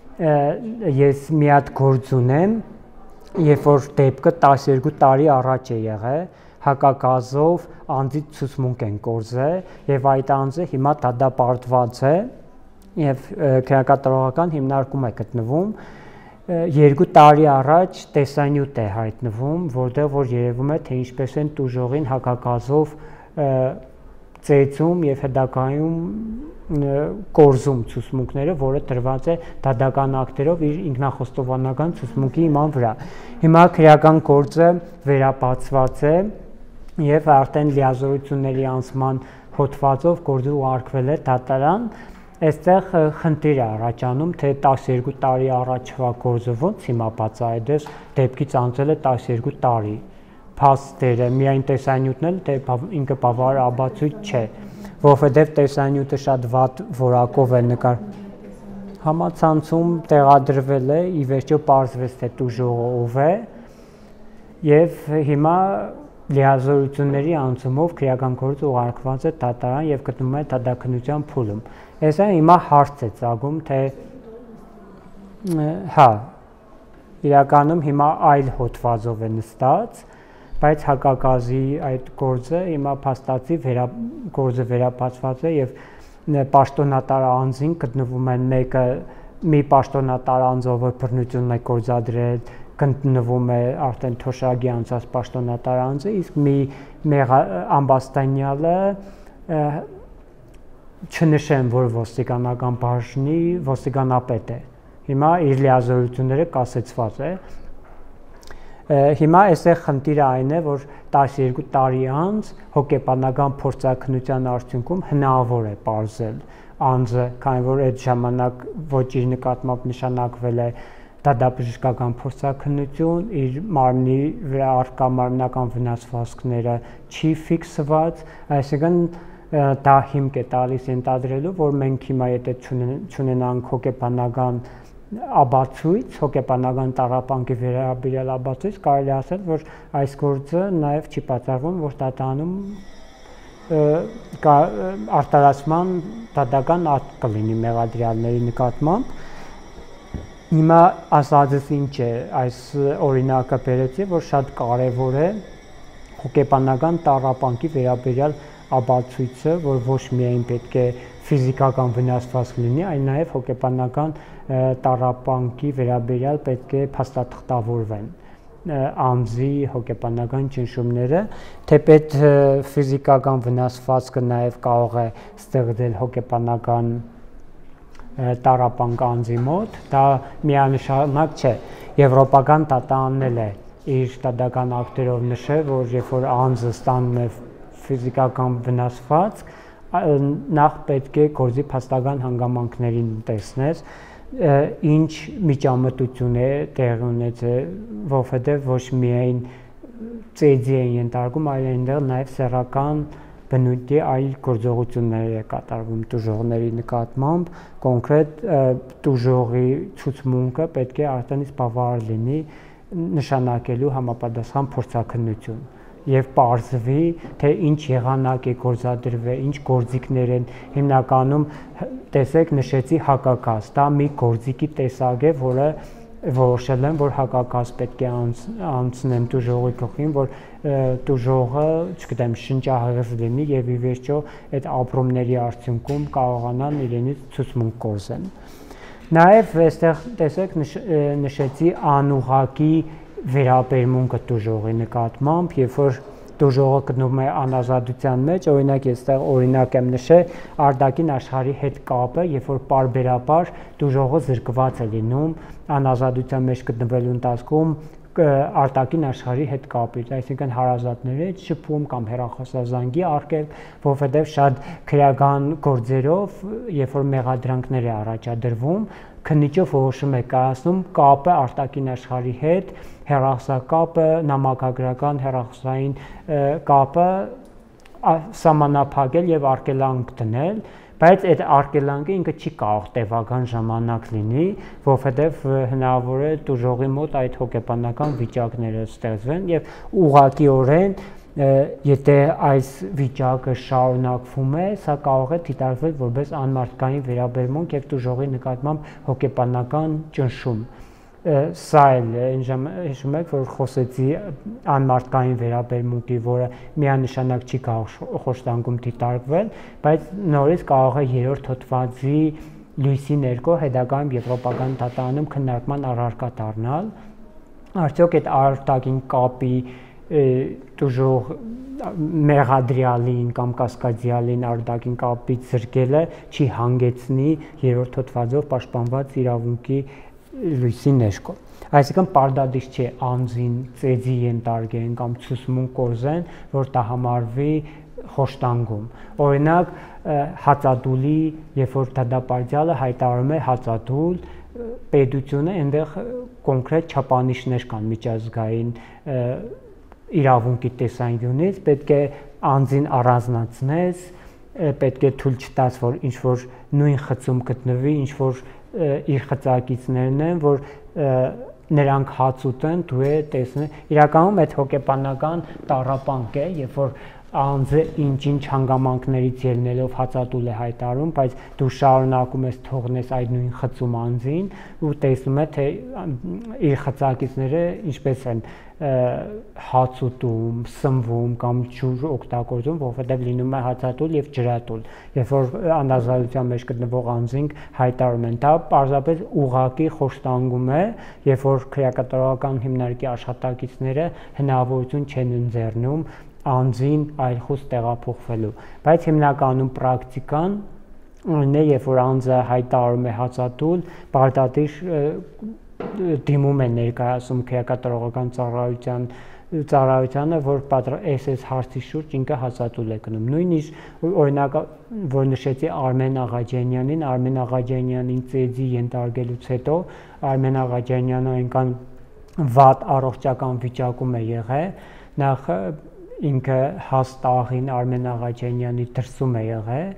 Ես մի հատ գործ ունեմ, երբ որ դեպքը 12 տարի առաջ է եղել, հակագազով անձի ցուցմունք են կորզել եւ այդ անձը հիմա դատապարտված է եւ քրեակատարողական հիմնարկում է գտնվում 2 տարի առաջ տեսանյութ է հայտնվում, որտեղ որ երևում է, թե ինչպես են տուժողին հակագազով ծեծում եւ հետագայում կորզում ցուցմունքները, որը տրված է դատական ակտերով իր ինքնախոստովանական ցուցմունքի իման վրա։ Հիմա քրեական գործը վերապացված է եւ արդեն լիազորությունների անցման հոդվածով գործը ուղարկվել է դատարան։ Այստեղ խնդիր է առաջանում, թե 12 տարի առաջվա գործը ոնց հիմա բացահայտես դեպքից անցել է 12 տարի։ Փաստերը միայն տեսանյութն էլ թե ինքը բավարար ապացույց չէ, որովհետև տեսանյութը շատ վատ որակով է համացանցում տեղադրվել է, ի վերջո պարզվեց, թե տուժողը ով է, եւ հիմա լիազորությունների անցումով քրեական գործը ուղարկված է դատարան եւ գտնվում է դատաքննության փուլում։ Այսա հիմա հարց է ծագում, թե իրականում հիմա այլ հոդվածով է նստած, բայց հակագազի այդ գործը հիմա փաստացի գործը վերապացված է եւ պաշտոնատար անձին գտնվում են մի պաշտոնատար անձով բռնություն է գործադրել, գտնվում է արդեն թոշակի անցած պաշտոնատար անձը, իսկ մի ամբաստանյալը չնշեն, որ ոստիկանական բաժնի ոստիկանապետ է։ Հիմա իր լիազորությունները կասեցված է։ Հիմա այստեղ խնդիրը այն է, որ 12 տարի անց հոգեբանական փորձաքննության արդյունքում հնարավոր է պարզել անձը, քանի որ այդ ժամանակ ոչ իր նկատմամբ նշանակվել է դատաբժշկական փորձաքննություն, իր մարմնի վրա առկա մարմնական վնասվածքները չի ֆիքսված, այսինքն դա հիմք է տալիս ենթադրելու, որ մենք հիմա եթե չունենանք հոգեբանական ապացույց, հոգեբանական տառապանքի վերաբերյալ ապացույց, կարելի ասել, որ այս գործը նաև չի պատճառվում, որ դատարանում արտարացման դատական ակտ կլինի մեղադրյալների նկատմամբ։ Հիմա ասածս ինչ է, այս օրինակը բերեցի, որ շատ կարևոր է հոգեբանական տառապանքի վերաբերյալ ապացույցը, որ ոչ միայն պետք է ֆիզիկական վնասվածք լինի, այլ նաև հոգեբանական տառապանքի վերաբերյալ պետք է փաստաթղթավորվեն անձի հոգեբանական ճնշումները, թեպետ ֆիզիկական վնասվածքը նաև կարող է ստեղծել հոգեբանական տառապանք անձի մոտ, դա միանշանակ չէ։ Եվրոպական դատարանն էլ է իր դատական ակտերով նշել, որ երբ որ անձը ստանում է ֆիզիկական վնասվածք, նախ պետք է գործի փաստական հանգամանքներին տեսնես, ինչ միջամտություն է տեղի ունեցել, որովհետև ոչ միայն ծեծի են ենթարկում, այլ այնտեղ նաև սեռական բնույթի այլ գործողություններ է կատարվում տուժողների նկատմամբ, կոնկրետ տուժողի ցուցմունքը պետք է արդեն իսկ բավարար լինի նշանակելու համապատասխան փորձաքննություն եւ պարզվի, թե ինչ եղանակ է գործադրվել, ինչ գործիքներ են, հիմնականում տեսեք նշեցի հակագազ, դա մի գործիքի տեսակ է, որը որոշել են, որ հակագազ պետք է անցնեն տուժողի գլխին, որ տուժողը, չգիտեմ, շնչահեղձ լինի եւ ի վերջո այդ ապրումների արդյունքում կարողանան իրենից ցուցմունք կորզեն։ Նաեւ այստեղ տեսեք նշեցի անուղղակի վերաբերմունքը տուժողի նկատմամբ, երբ որ տուժողը գտնվում է անազատության մեջ, օրինակ այստեղ օրինակ եմ նշել արտաքին աշխարհի հետ կապը, երբ որ պարբերաբար տուժողը զրկված է լինում անազատության մեջ գտնվելու ընթացքում արտաքին աշխարհի հետ կապից, այսինքն հարազատների հետ շփում կամ հեռախոսազանգի արգելք, որովհետև շատ քրեական գործերով, երբ որ մեղադրանքներ է առաջադրվում, քննիչով որոշում է կայացնում կապը արտաքին աշխարհի հետ, հեռախոսակապը, նամակագրական հեռախոսային կապը սահմանափակել եւ արգելանք դնել, բայց այդ արգելանքը ինքը չի կարող տևական ժամանակ լինի, որովհետև հնարավոր է տուժողի մոտ այդ հոգեբանական վիճակները ստեղծվեն եւ ուղղակիորեն եթե այս վիճակը շարունակվում է, սա կարող է դիտարկվել որպես անմարդկային վերաբերմունք եւ տուժողի նկատմամբ հոգեբանական ճնշում։ Սա էլ հիշում եք, որ խոսեցի անմարդկային վերաբերմունքի, որը միանշանակ չի կարող խոշտանգում դիտարկվել, բայց նորից կարող է երրորդ հոդվածի լույսի ներքո հետագայում եվրոպական դատարանում քննարկման առարկա դառնալ։ Արդյոք այդ արտաքին կապի toujours մեղադրյալին կամ կասկադյալին արտաքին կապից զրկելը չի հանգեցնի երրորդ հոդվածով պաշտպանված իրավունքի լույսի ներքո։ Այսինքն պարտադիր չէ անձին ծեծի ենթարկեն կամ ցուսմունք կորզեն, որ դա համարվի խոշտանգում։ Օրինակ հացադուլի, երբ որ դատապարտյալը հայտարարում է հացադուլ, պետությունը այնտեղ կոնկրետ չափանիշներ կան միջազգային իրավունքի տեսանկյունից, պետք է անձին առանձնացնես, պետք է թույլ չտաս, որ ինչ որ նույն խցում գտնվի, ինչ որ իր խծակիցներն են, որ նրանք հաց ուտեն, դու է տեսնես։ Իրականում այդ հոգեբանական տառապանք է, երբ որ անձը ինչ-ինչ հանգամանքներից ելնելով հացադուլ է հայտարարում, բայց դու շարունակում ես թողնես այդ նույն խցում անձին ու տեսնում է, թե իր խծակիցները ինչպես են հաց ուտում, սնվում կամ ջուր օգտագործում, որովհետև լինում է հացադուլ եւ ջրադուլ։ Երբ որ անազատության մեջ գտնվող անձին հայտարարում են, դա պարզապես ուղղակի խոշտանգում է, երբ որ քրեակատարողական հիմնարկի աշխատակիցները հնարավորություն չեն ընձեռնում անձին այլ խոս տեղափոխվելու, բայց հիմնականում պրակտիկան այն է, երբ որ անձը հայտարարում է հացադուլ, պարտադիր դիմում է ներկայացում քրեակատարողական ծառայությանը, որ այս հարցի շուրջ ինքը հացադուլ է գնում։ Նույնիսկ օրինակ, որ նշեցի Արմեն Աղաջանյանին, Արմեն Աղաջանյանին ծեծի ենթարկելուց հետո Արմեն Աղաջանյանը այնքան վատ առողջական վիճակում է եղել, նախ ինքը հաստաղին Արմեն Աղաջանյանի դրսում է եղել,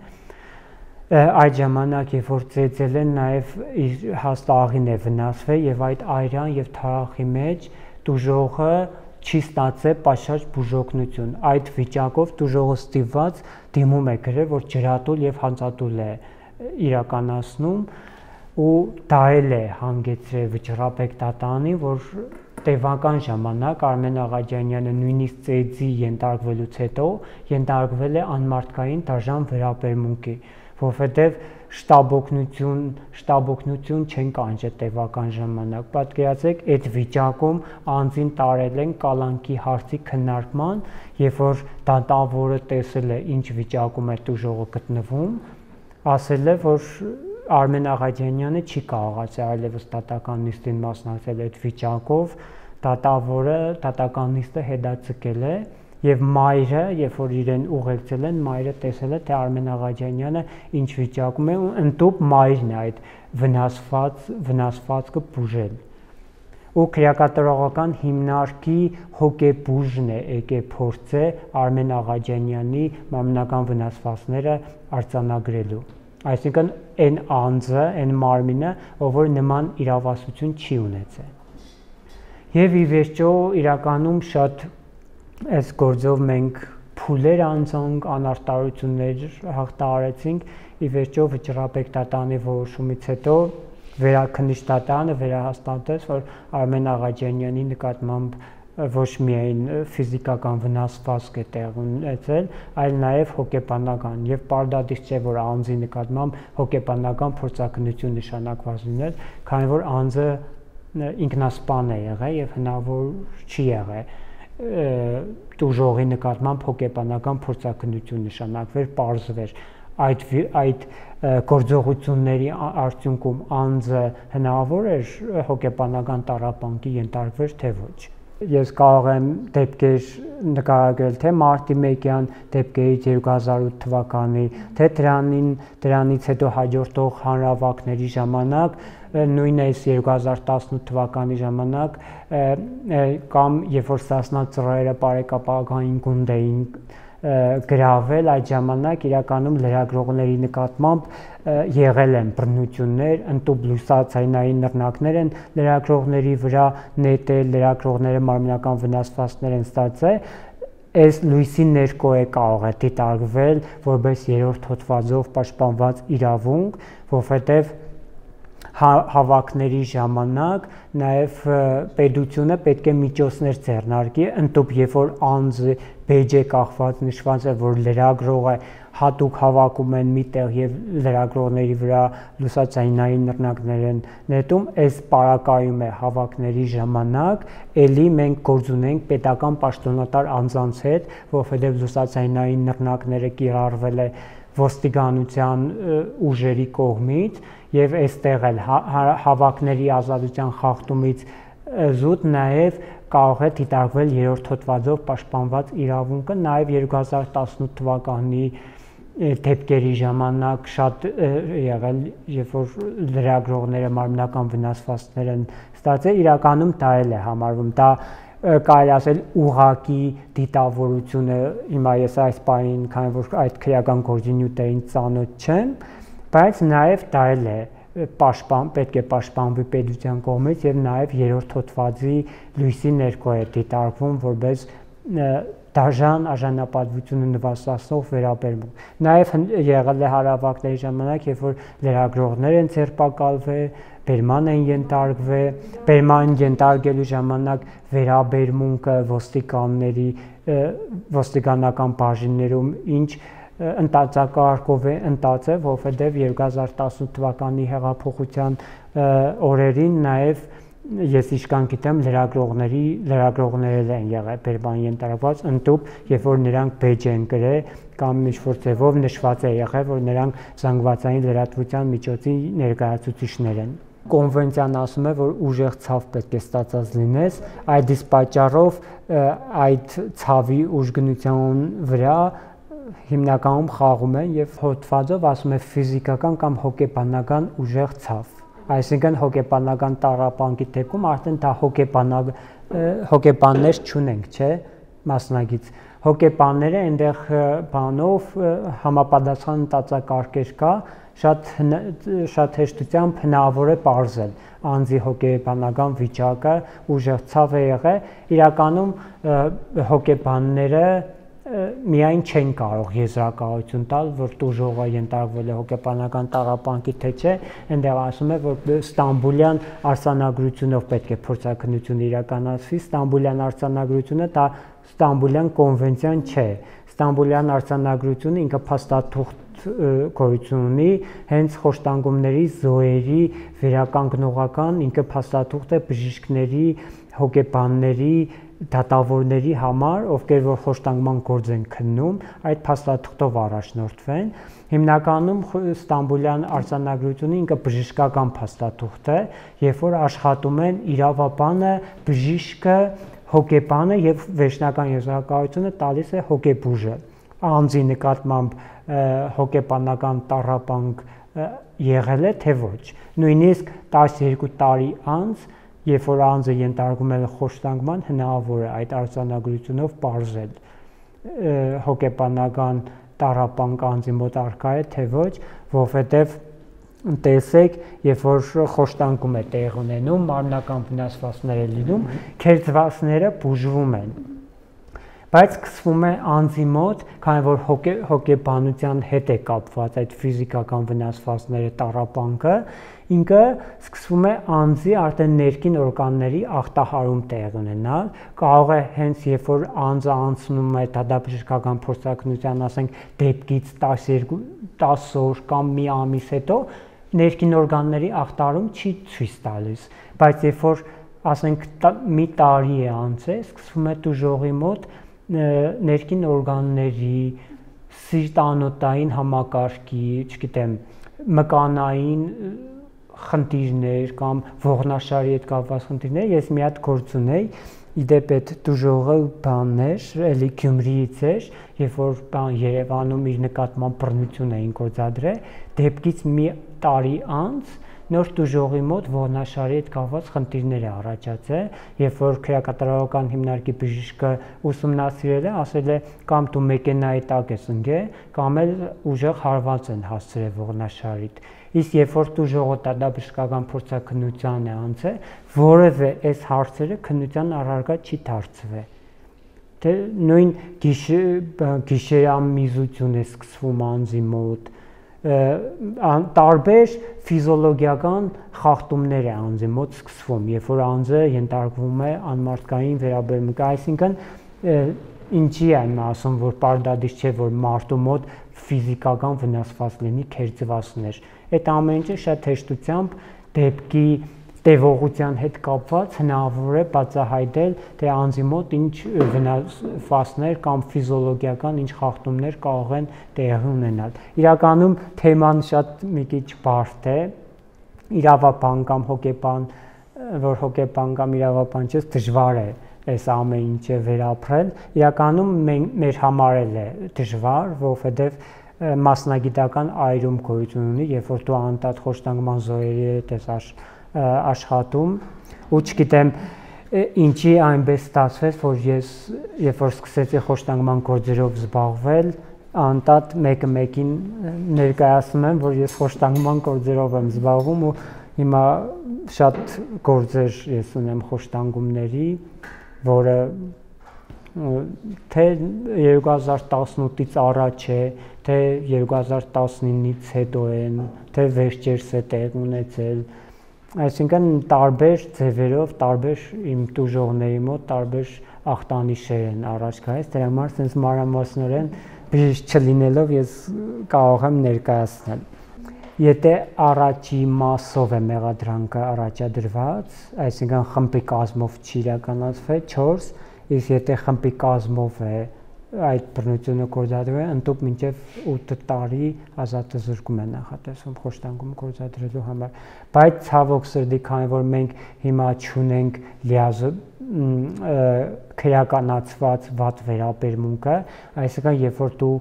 այդ ժամանակ երբ որ ծեծել են նաև իր հաստաղին է վնասվել եւ այդ այրան եւ թարախի մեջ տուժողը չի ստացել պաշարժ բուժօգնություն, այդ վիճակով տուժողը ստիպված դիմում է գրել, որ ջրադուլ եւ հանցադուլ է իրականացնում ու դա էլ է հանգեցրել վճռապետ դատարանին, որ տևական ժամանակ Արմեն Աղաջանյանը նույնիսկ ծեծի ենթարկվելուց հետո ենթարկվել է անմարդկային դաժան վերաբերմունքի, որովհետև շտաբօգնություն չեն կանչել տևական ժամանակ։ Պատկերացրեք, այդ վիճակում անձին տարել են կալանքի հարցի քննարկման, երբ որ դատավորը տեսել է ինչ վիճակում է տուժողը գտնվում, ասել է, որ Արմեն Աղաջանյանը չի կարողացել այլևս դատական նիստին մասնակցել այդ վիճակով, դատական նիստը հետաձգել է եւ մայրը, երբ որ իրեն ուղեկցել են, մայրը տեսել է, թե Արմեն Աղաջանյանը ինչ վիճակում է ու ընդդուպ մայրն է այդ վնասվածքը բուժել։ Ու քրեակատարողական հիմնարկի հոգեբուժն է եկել փորձե Արմեն Աղաջանյանի մամնական վնասվածքները արձանագրելու։ Այսինքն այն անձը, այն մարմինը, ով որ նման իրավասություն չի ունեցել։ Եվ ի վերջո իրականում շատ այս գործով մենք փուլեր անցանք, անարտարություններ հաղթահարեցինք, ի վերջո վճռապետ դատարանի որոշումից հետո վերաքննիչ դատարանը վերահաստատեց, որ Արմեն Աղաջանյանի նկատմամբ ոչ միայն ֆիզիկական վնասվածք է տեղ ունեցել, այլ նաև հոգեբանական եւ պարտադիր չէ, որ անձի նկատմամբ հոգեբանական փորձակնություն նշանակված լինել, քանի որ անձը ինքնասպան է եղել եւ հնարավոր չի եղել տուժողի նկատմամբ հոգեբանական փորձակնություն նշանակվեր, պարզվեր այդ գործողությունների արդյունքում անձը հնարավոր էր հոգեբանական տառապանքի ենթարկվեր, թե ոչ։ Ես կարող եմ դեպքեր նկարագրել թե մարտի 1-յան դեպքերից 2008 թվականի, թե դրանից հետո հաջորդող հանրավակների ժամանակ, նույն այս 2018 թվականի ժամանակ կամ երբ որ Սասնա ծռերը բարեկապակային գունդ էին գրավել, այդ ժամանակ իրականում լրագրողների նկատմամբ եղել են բռնություններ, ընդդուպ լուսացայնային նռնակներ են լրագրողների վրա նետել, լրագրողները մարմնական վնասվածքներ են ստացել, այս լույսի ներքո է կարող է դիտարկվել որպես երրորդ հոդվածով պաշտպանված իրավունք, որովհետև հավաքների ժամանակ նաև պետությունը պետք է միջոցներ ձեռնարկի, ընդհանուր երբ որ անձը բեյջ է կախված նշված է, որ լրագրողը հատուկ հավաքում են միտեղ եւ լրագրողների վրա լուսածայինային նռնակներ են նետում, այս պարակայում է հավաքների ժամանակ, ելի մենք գործ ունենք պետական պաշտոնատար անձանց հետ, որովհետեւ լուսածայինային նռնակները կիրառվել է ոստիկանության ուժերի կողմից եւ այստեղ էլ հավաքների ազատության խախտումից զուտ նաեւ կարող է դիտարկվել երրորդ հոդվածով պաշտպանված իրավունքը, նաեւ 2018 թվականի դեպքերի ժամանակ շատ եղել, երբ որ լրագրողները մարմնական վնասվածքներ են ստացել, իրականում դա էլ է համարվում, դա կարելի ասել ուղղակի դիտավորությունը, հիմա ես այս պահին, քանի որ այդ քրեական գործունեութերին ծանոթ չեմ, բայց նաև դա էլ է պետք է պաշտպանվի պետության կողմից եւ նաև երրորդ հոդվածի լույսի ներքո է դիտարկվում որպես դաժան արժանապատվությունը նվաստացնող վերաբերմունք։ Նաև եղել է հարավակների ժամանակ, երբ որ լրագրողներ են ձերբակալվել, բերման են ենթարկվել, բերման ենթարկելու ժամանակ վերաբերմունքը ոստիկանական բաժիններում ինչ ընթացակարգով է ընթացել, որովհետև 2018 թվականի հեղափոխության օրերին նաև ես իշքան գիտեմ լրագրողները են եղել բերման ենթարկված, ընդհուպ երբ որ նրանք բեյջ են գրել կամ ինչ-որ ձևով նշված է եղել, որ նրանք զանգվածային լրատվության միջոցի ներկայացուցիչներ են։ Կոնվենցիան ասում է, որ ուժեղ ցավ պետք է ստացած լինես, այդ իսկ պատճառով այդ ցավի ուժգնության վրա հիմնականում խաղում են եւ հոդվածով ասում է ֆիզիկական կամ հոգեբանական ուժեղ ցավ։ Այսինքն հոգեբանական տառապանքի դեպքում արդեն դա հոգեբաններ չունենք, չէ, մասնագից։ Հոգեբանները այնտեղ բանով համապատասխան տածակարգեր կա, շատ հեշտությամբ հնարավոր է պարզել անձի հոգեբանական վիճակը, ուժեղ ցավ է եղել, իրականում հոգեբանները միայն չեն կարող եզրակացություն տալ, որ տուժողը ենթարկվել է հոգեբանական տառապանքի թե չէ, այնտեղ ասում է, որ Ստամբուլյան արձանագրությունով պետք է փորձաքննություն իրականացվի, Ստամբուլյան արձանագրությունը դա Ստամբուլյան կոնվենցիան չէ, Ստամբուլյան արձանագրությունը ինքը փաստաթուղթ գոյություն ունի, հենց խոշտանգումների զոհերի վերականգնողական ինքը փաստաթուղթ է բժիշկների, հոգեբանների, դատավորների համար, ովքեր որ խոշտանգման գործ են քննում, այդ փաստաթղթով առաջնորդվեն։ Հիմնականում Ստամբուլյան արձանագրությունը ինքը բժշկական փաստաթուղթ է, երբ որ աշխատում են իրավաբանը, բժիշկը, հոգեբանը եւ վերջնական եզրակացությունը տալիս է հոգեբուժը։ Անձի նկատմամբ հոգեբանական տառապանք եղել է թե ոչ։ Նույնիսկ 12 տարի անց, երբ որ անձը ենթարկվում է խոշտանգման, հնարավոր է այդ արձանագրությունով պարզել հոգեբանական տառապանք անձի մոտ առկա է թե ոչ, որովհետև տեսեք, երբ որ խոշտանգում է տեղ ունենում, մարմնական վնասվածքներ է լինում, քերծվածքները բուժվում են, բայց սկսվում է անձի մոտ, քանի որ հոգեբանության հետ է կապված այդ ֆիզիկական վնասվածքները տառապանքը, ինքը սկսվում է անձի արդեն ներքին օրգանների ախտահարում տեղ ունենալ, կարող է հենց երբ որ անձը անցնում է դատաբժշկական փորձաքննության, ասենք դեպքից 10 օր կամ մի ամիս հետո ներքին օրգանների ախտահարում չի ցույց տալիս, բայց երբ որ ասենք մի տարի է անցել, սկսվում է տուժողի մոտ ներքին օրգանների, սիրտանոթային համակարգի, չգիտեմ, մկանային խնդիրներ կամ ողնաշարի հետ կապված խնդիրներ, ես մի հատ գործ ունեի, իդեպ այդ տուժողը բաններ, էլի Գյումրիից էր, երբ որ Երևանում իր նկատմամբ բռնություն էին գործադրել, դեպքից մի տարի անց նոր տուժողի մոտ ողնաշարի հետ կապված խնդիրներ է առաջացել, երբ որ քրեակատարողական հիմնարկի բժիշկը ուսումնասիրել է, ասել է կամ դու մեքենայի տակ ես ընկել, կամ էլ ուժեղ հարված են հասցրել ողնաշարիդ։ Իսկ երբ որ տուժողը դատաբժշկական փորձաքննության է անցել, որևէ այս հարցերը քննության առարկա չի դարձվել։ Թե նույն գիշերամիզություն է սկսվում անձի մոտ, տարբեր ֆիզիոլոգիական խախտումներ է անձի մոտ սկսվում, երբ որ անձը ենթարկվում է անմարդկային վերաբերմունքի, այսինքն ինչի եմ ասում, որ պարդադիր չէ, որ մարդու մոտ ֆիզիկական վնասված լինի քերծվածքներ։ Այդ ամեն ինչը շատ հեշտությամբ դեպքի տևողության հետ կապված հնարավոր է բացահայտել, թե անձի մոտ ինչ վնասվածքներ կամ ֆիզիոլոգիական ինչ խախտումներ կարող են տեղի ունենալ։ Իրականում թեման շատ մի քիչ բարդ է, իրավաբան կամ հոգեբան, որ հոգեբան կամ իրավաբան չէ, դժվար է այս ամեն ինչը վերապրել։ Իրականում մեր համար է դժվար, որովհետև մասնագիտական այրում գոյություն ունի, երբ որ դու անդադ խոշտանգման զոհերի հետ ես աշխատում, ու չգիտեմ ինչի այնպես ստացվեց, որ ես երբ որ սկսեցի խոշտանգման գործերով զբաղվել, անդադ մեկը մեկին ներկայացնում եմ, որ ես խոշտանգման գործերով եմ զբաղվում, ու հիմա շատ գործեր ես ունեմ խոշտանգումների, որը թե 2018-ից առաջ է, թե 2019-ից հետո են, թե վերջերս է տեղ ունեցել, այսինքն տարբեր ձևերով, տարբեր իմ տուժողների մոտ տարբեր ախտանիշեր են առաջ գալիս, դրա համար sense մանրամասնորեն բժիշկ չլինելով ես կարող եմ ներկայացնել։ Եթե առաջի մասով է մեղադրանքը առաջադրված, այսինքն խմբի կազմով չի իրականացվել 4, իսկ եթե խմբի կազմով է այդ բռնությունը գործադրվել, ընդհանուր մինչև 8 տարի ազատազրկում է նախատեսվում խոշտանգում գործադրելու համար։ Բայց ցավոք սրտի, քանի որ մենք հիմա չունենք քրեականացված վատ վերաբերմունքը, այսինքն երբ որ դու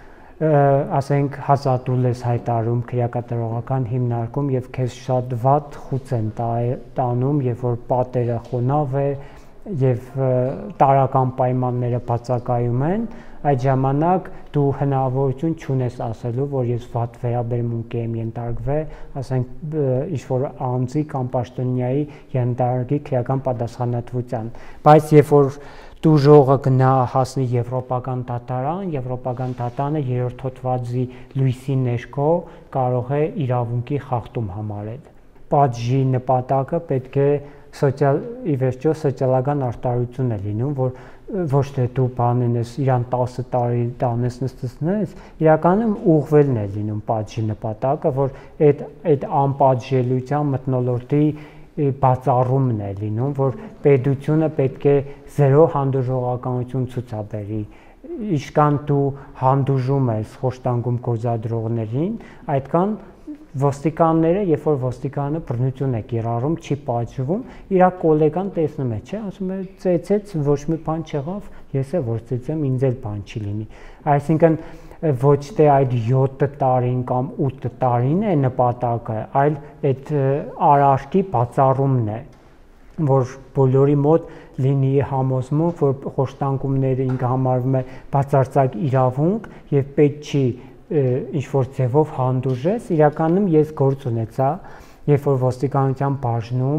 ասենք հազատուլ ես հայտարարում քրեակատարողական հիմնարկում եւ քեզ շատ վատ խուց են տանում, երբ որ պատերը խոնավ է եւ տարական պայմանները բացակայում են, այդ ժամանակ դու հնարավորություն չունես ասելու, որ ես վատ վերաբերմունքի եմ ենթարկվել, ասենք ինչ-որ անձի կամ պաշտոնյայի ենթարկի քրեական պատասխանատվության, բայց երբ որ տուժողը գնա հասնի եվրոպական դատարանը երրորդ հոդվածի լույսի ներքո կարող է իրավունքի խախտում համարել։ Պատժի նպատակը պետք է ի վերջո սոցիալական արտարություն է լինում, որ ոչ թե դու բանին ես իրան 10 տարի տանես նստեցնես, իրականում ուղղվելն է լինում պատժի նպատակը, որ այդ անպատժելիության մթնոլորտի բացառումն է լինում, որ պետությունը պետք է զերո հանդուրժողականություն ցուցաբերի, ինչքան դու հանդուրժում ես խոշտանգում գործադրողներին, այդքան ոստիկանները, երբ որ ոստիկանը բռնություն է կիրառում, չի պատժվում, իր կոլեգան տեսնում է, չէ, ասում է ծեծեց, ոչ մի բան չեղավ, ես էլ որ ծեծեմ, ինձ էլ բան չի լինի։ Այսինքն ոչ թե այդ 7 տարին կամ 8 տարին է նպատակը, այլ այդ արարքի բացառումն է, որ բոլորի մոտ լինի համոզմունք, որ խոշտանգումները ինքը համարվում է բացարձակ իրավունք եւ պետք չի ինչ-որ ձևով հանդուրժես, իրականում ես գործ ունեցա, երբ որ ոստիկանության բաժնում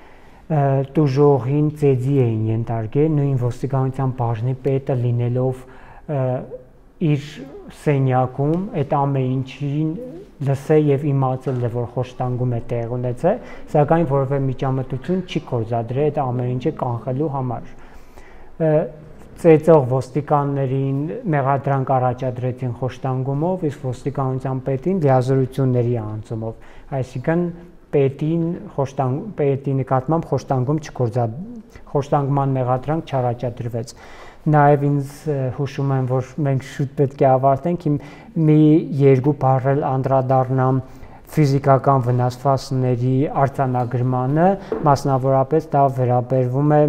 տուժողին ծեծի էին ենթարկել, նույն ոստիկանության բաժնի պետը լինելով իր սենյակում այդ ամեն ինչին լսել եւ իմացել է, որ խոշտանգում է տեղ ունեցել, սակայն որևէ միջամտություն չի գործադրել այդ ամեն ինչը կանխելու համար։ Ծեծող ոստիկաններին մեղադրանք առաջադրեցին խոշտանգումով, իսկ ոստիկանության պետին լիազորությունների անձումով, այսինքն պետի նկատմամբ խոշտանգման մեղադրանք չառաջադրվեց։ Նաև ինձ հուշում եմ, որ մենք շուտ պետք է ավարտենք, մի 2 բառ անդրադառնամ ֆիզիկական վնասվածքների արձանագրմանը, մասնավորապես դա վերաբերվում է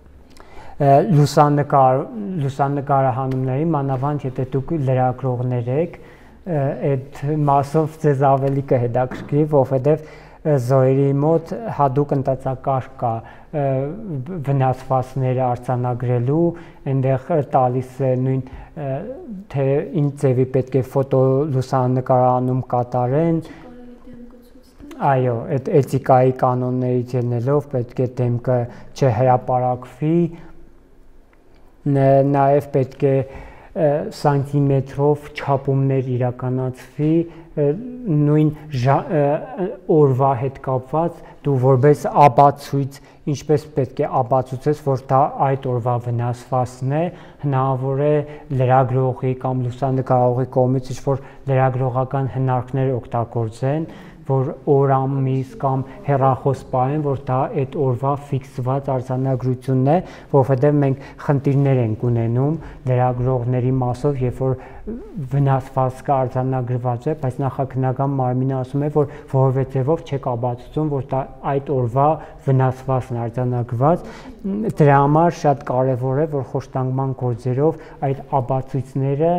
լուսանկարահանումների, մանավանդ եթե դուք լրագրողներ եք, այդ մասով ձեզ ավելի կհետաքրքրի, որովհետև զոհերի մոտ հատուկ ընթացակարգ կա վնասվածքները արձանագրելու, այնտեղ տալիս է նույն թե ինչ ձևի պետք է ֆոտոլուսանկարանում կատարեն, այո, այդ էթիկայի կանոններից ելնելով պետք է դեմքը չհրապարակվի, նաև պետք է սանտիմետրով չափումներ իրականացվի նույն օրվա հետ կապված դու որպես աբացույց ինչպես պետք է աբացուցես որ դա այդ օրվա վնասվածքն է հնարավոր է լրագրողի կամ լուսանկարողի կողմից ինչ-որ լրագրողական հնարքներ օգտագործեն որ օր ամիս կամ հեռախոս պահեն, որ դա այդ օրվա ֆիքսված արձանագրությունն է, որովհետև մենք խնդիրներ ենք ունենում լրագրողների մասով, երբ որ վնասվածքը արձանագրված է, բայց նախաքննական մարմինը ասում է, որ որևէ ձևով չեք աբացուցում, որ դա այդ օրվա վնասվածքն արձանագրված, դրա համար շատ կարևոր է, որ խոշտանգման գործերով այդ աբացույցները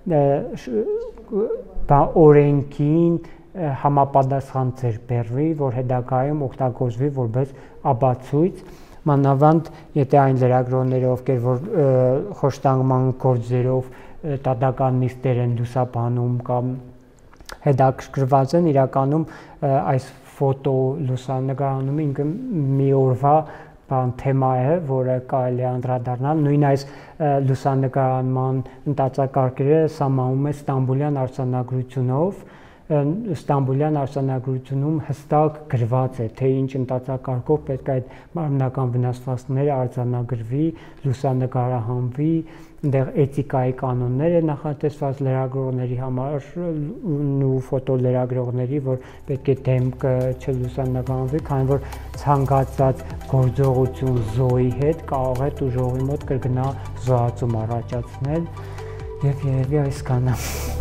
օրենքին համապատասխան ձեր բերվի, որ հետագայում օգտագործվի որպես աբացույց, մանավանդ եթե այն լրագրողները, ովքեր որ խոշտանգման գործերով դատական նիստեր են լուսաբանում կամ հետաքրքրված են, իրականում այս ֆոտո լուսանկարումը ինքը մի օրվա թեմա է, որը կարելի է անդրադառնալ, նույն այս լուսանկարման ընթացակարգերը սահմանում է Ստամբուլյան արձանագրությունով Ստամբուլյան արձանագրությունում հստակ գրված է, թե ինչ ընթացակարգով պետք է այդ մարմնական վնասվածքները արձանագրվի, լուսանկարահանվի, այնտեղ էթիկայի կանոններ է նախատեսված լրագրողների համար ու ֆոտոլրագրողների, որ պետք է դեմքը չլուսանկարվի, քանի որ ցանկացած գործողություն զոհի հետ կարող է տուժողի մոտ կրկնա զոհացում առաջացնել եւ երևի այսքանը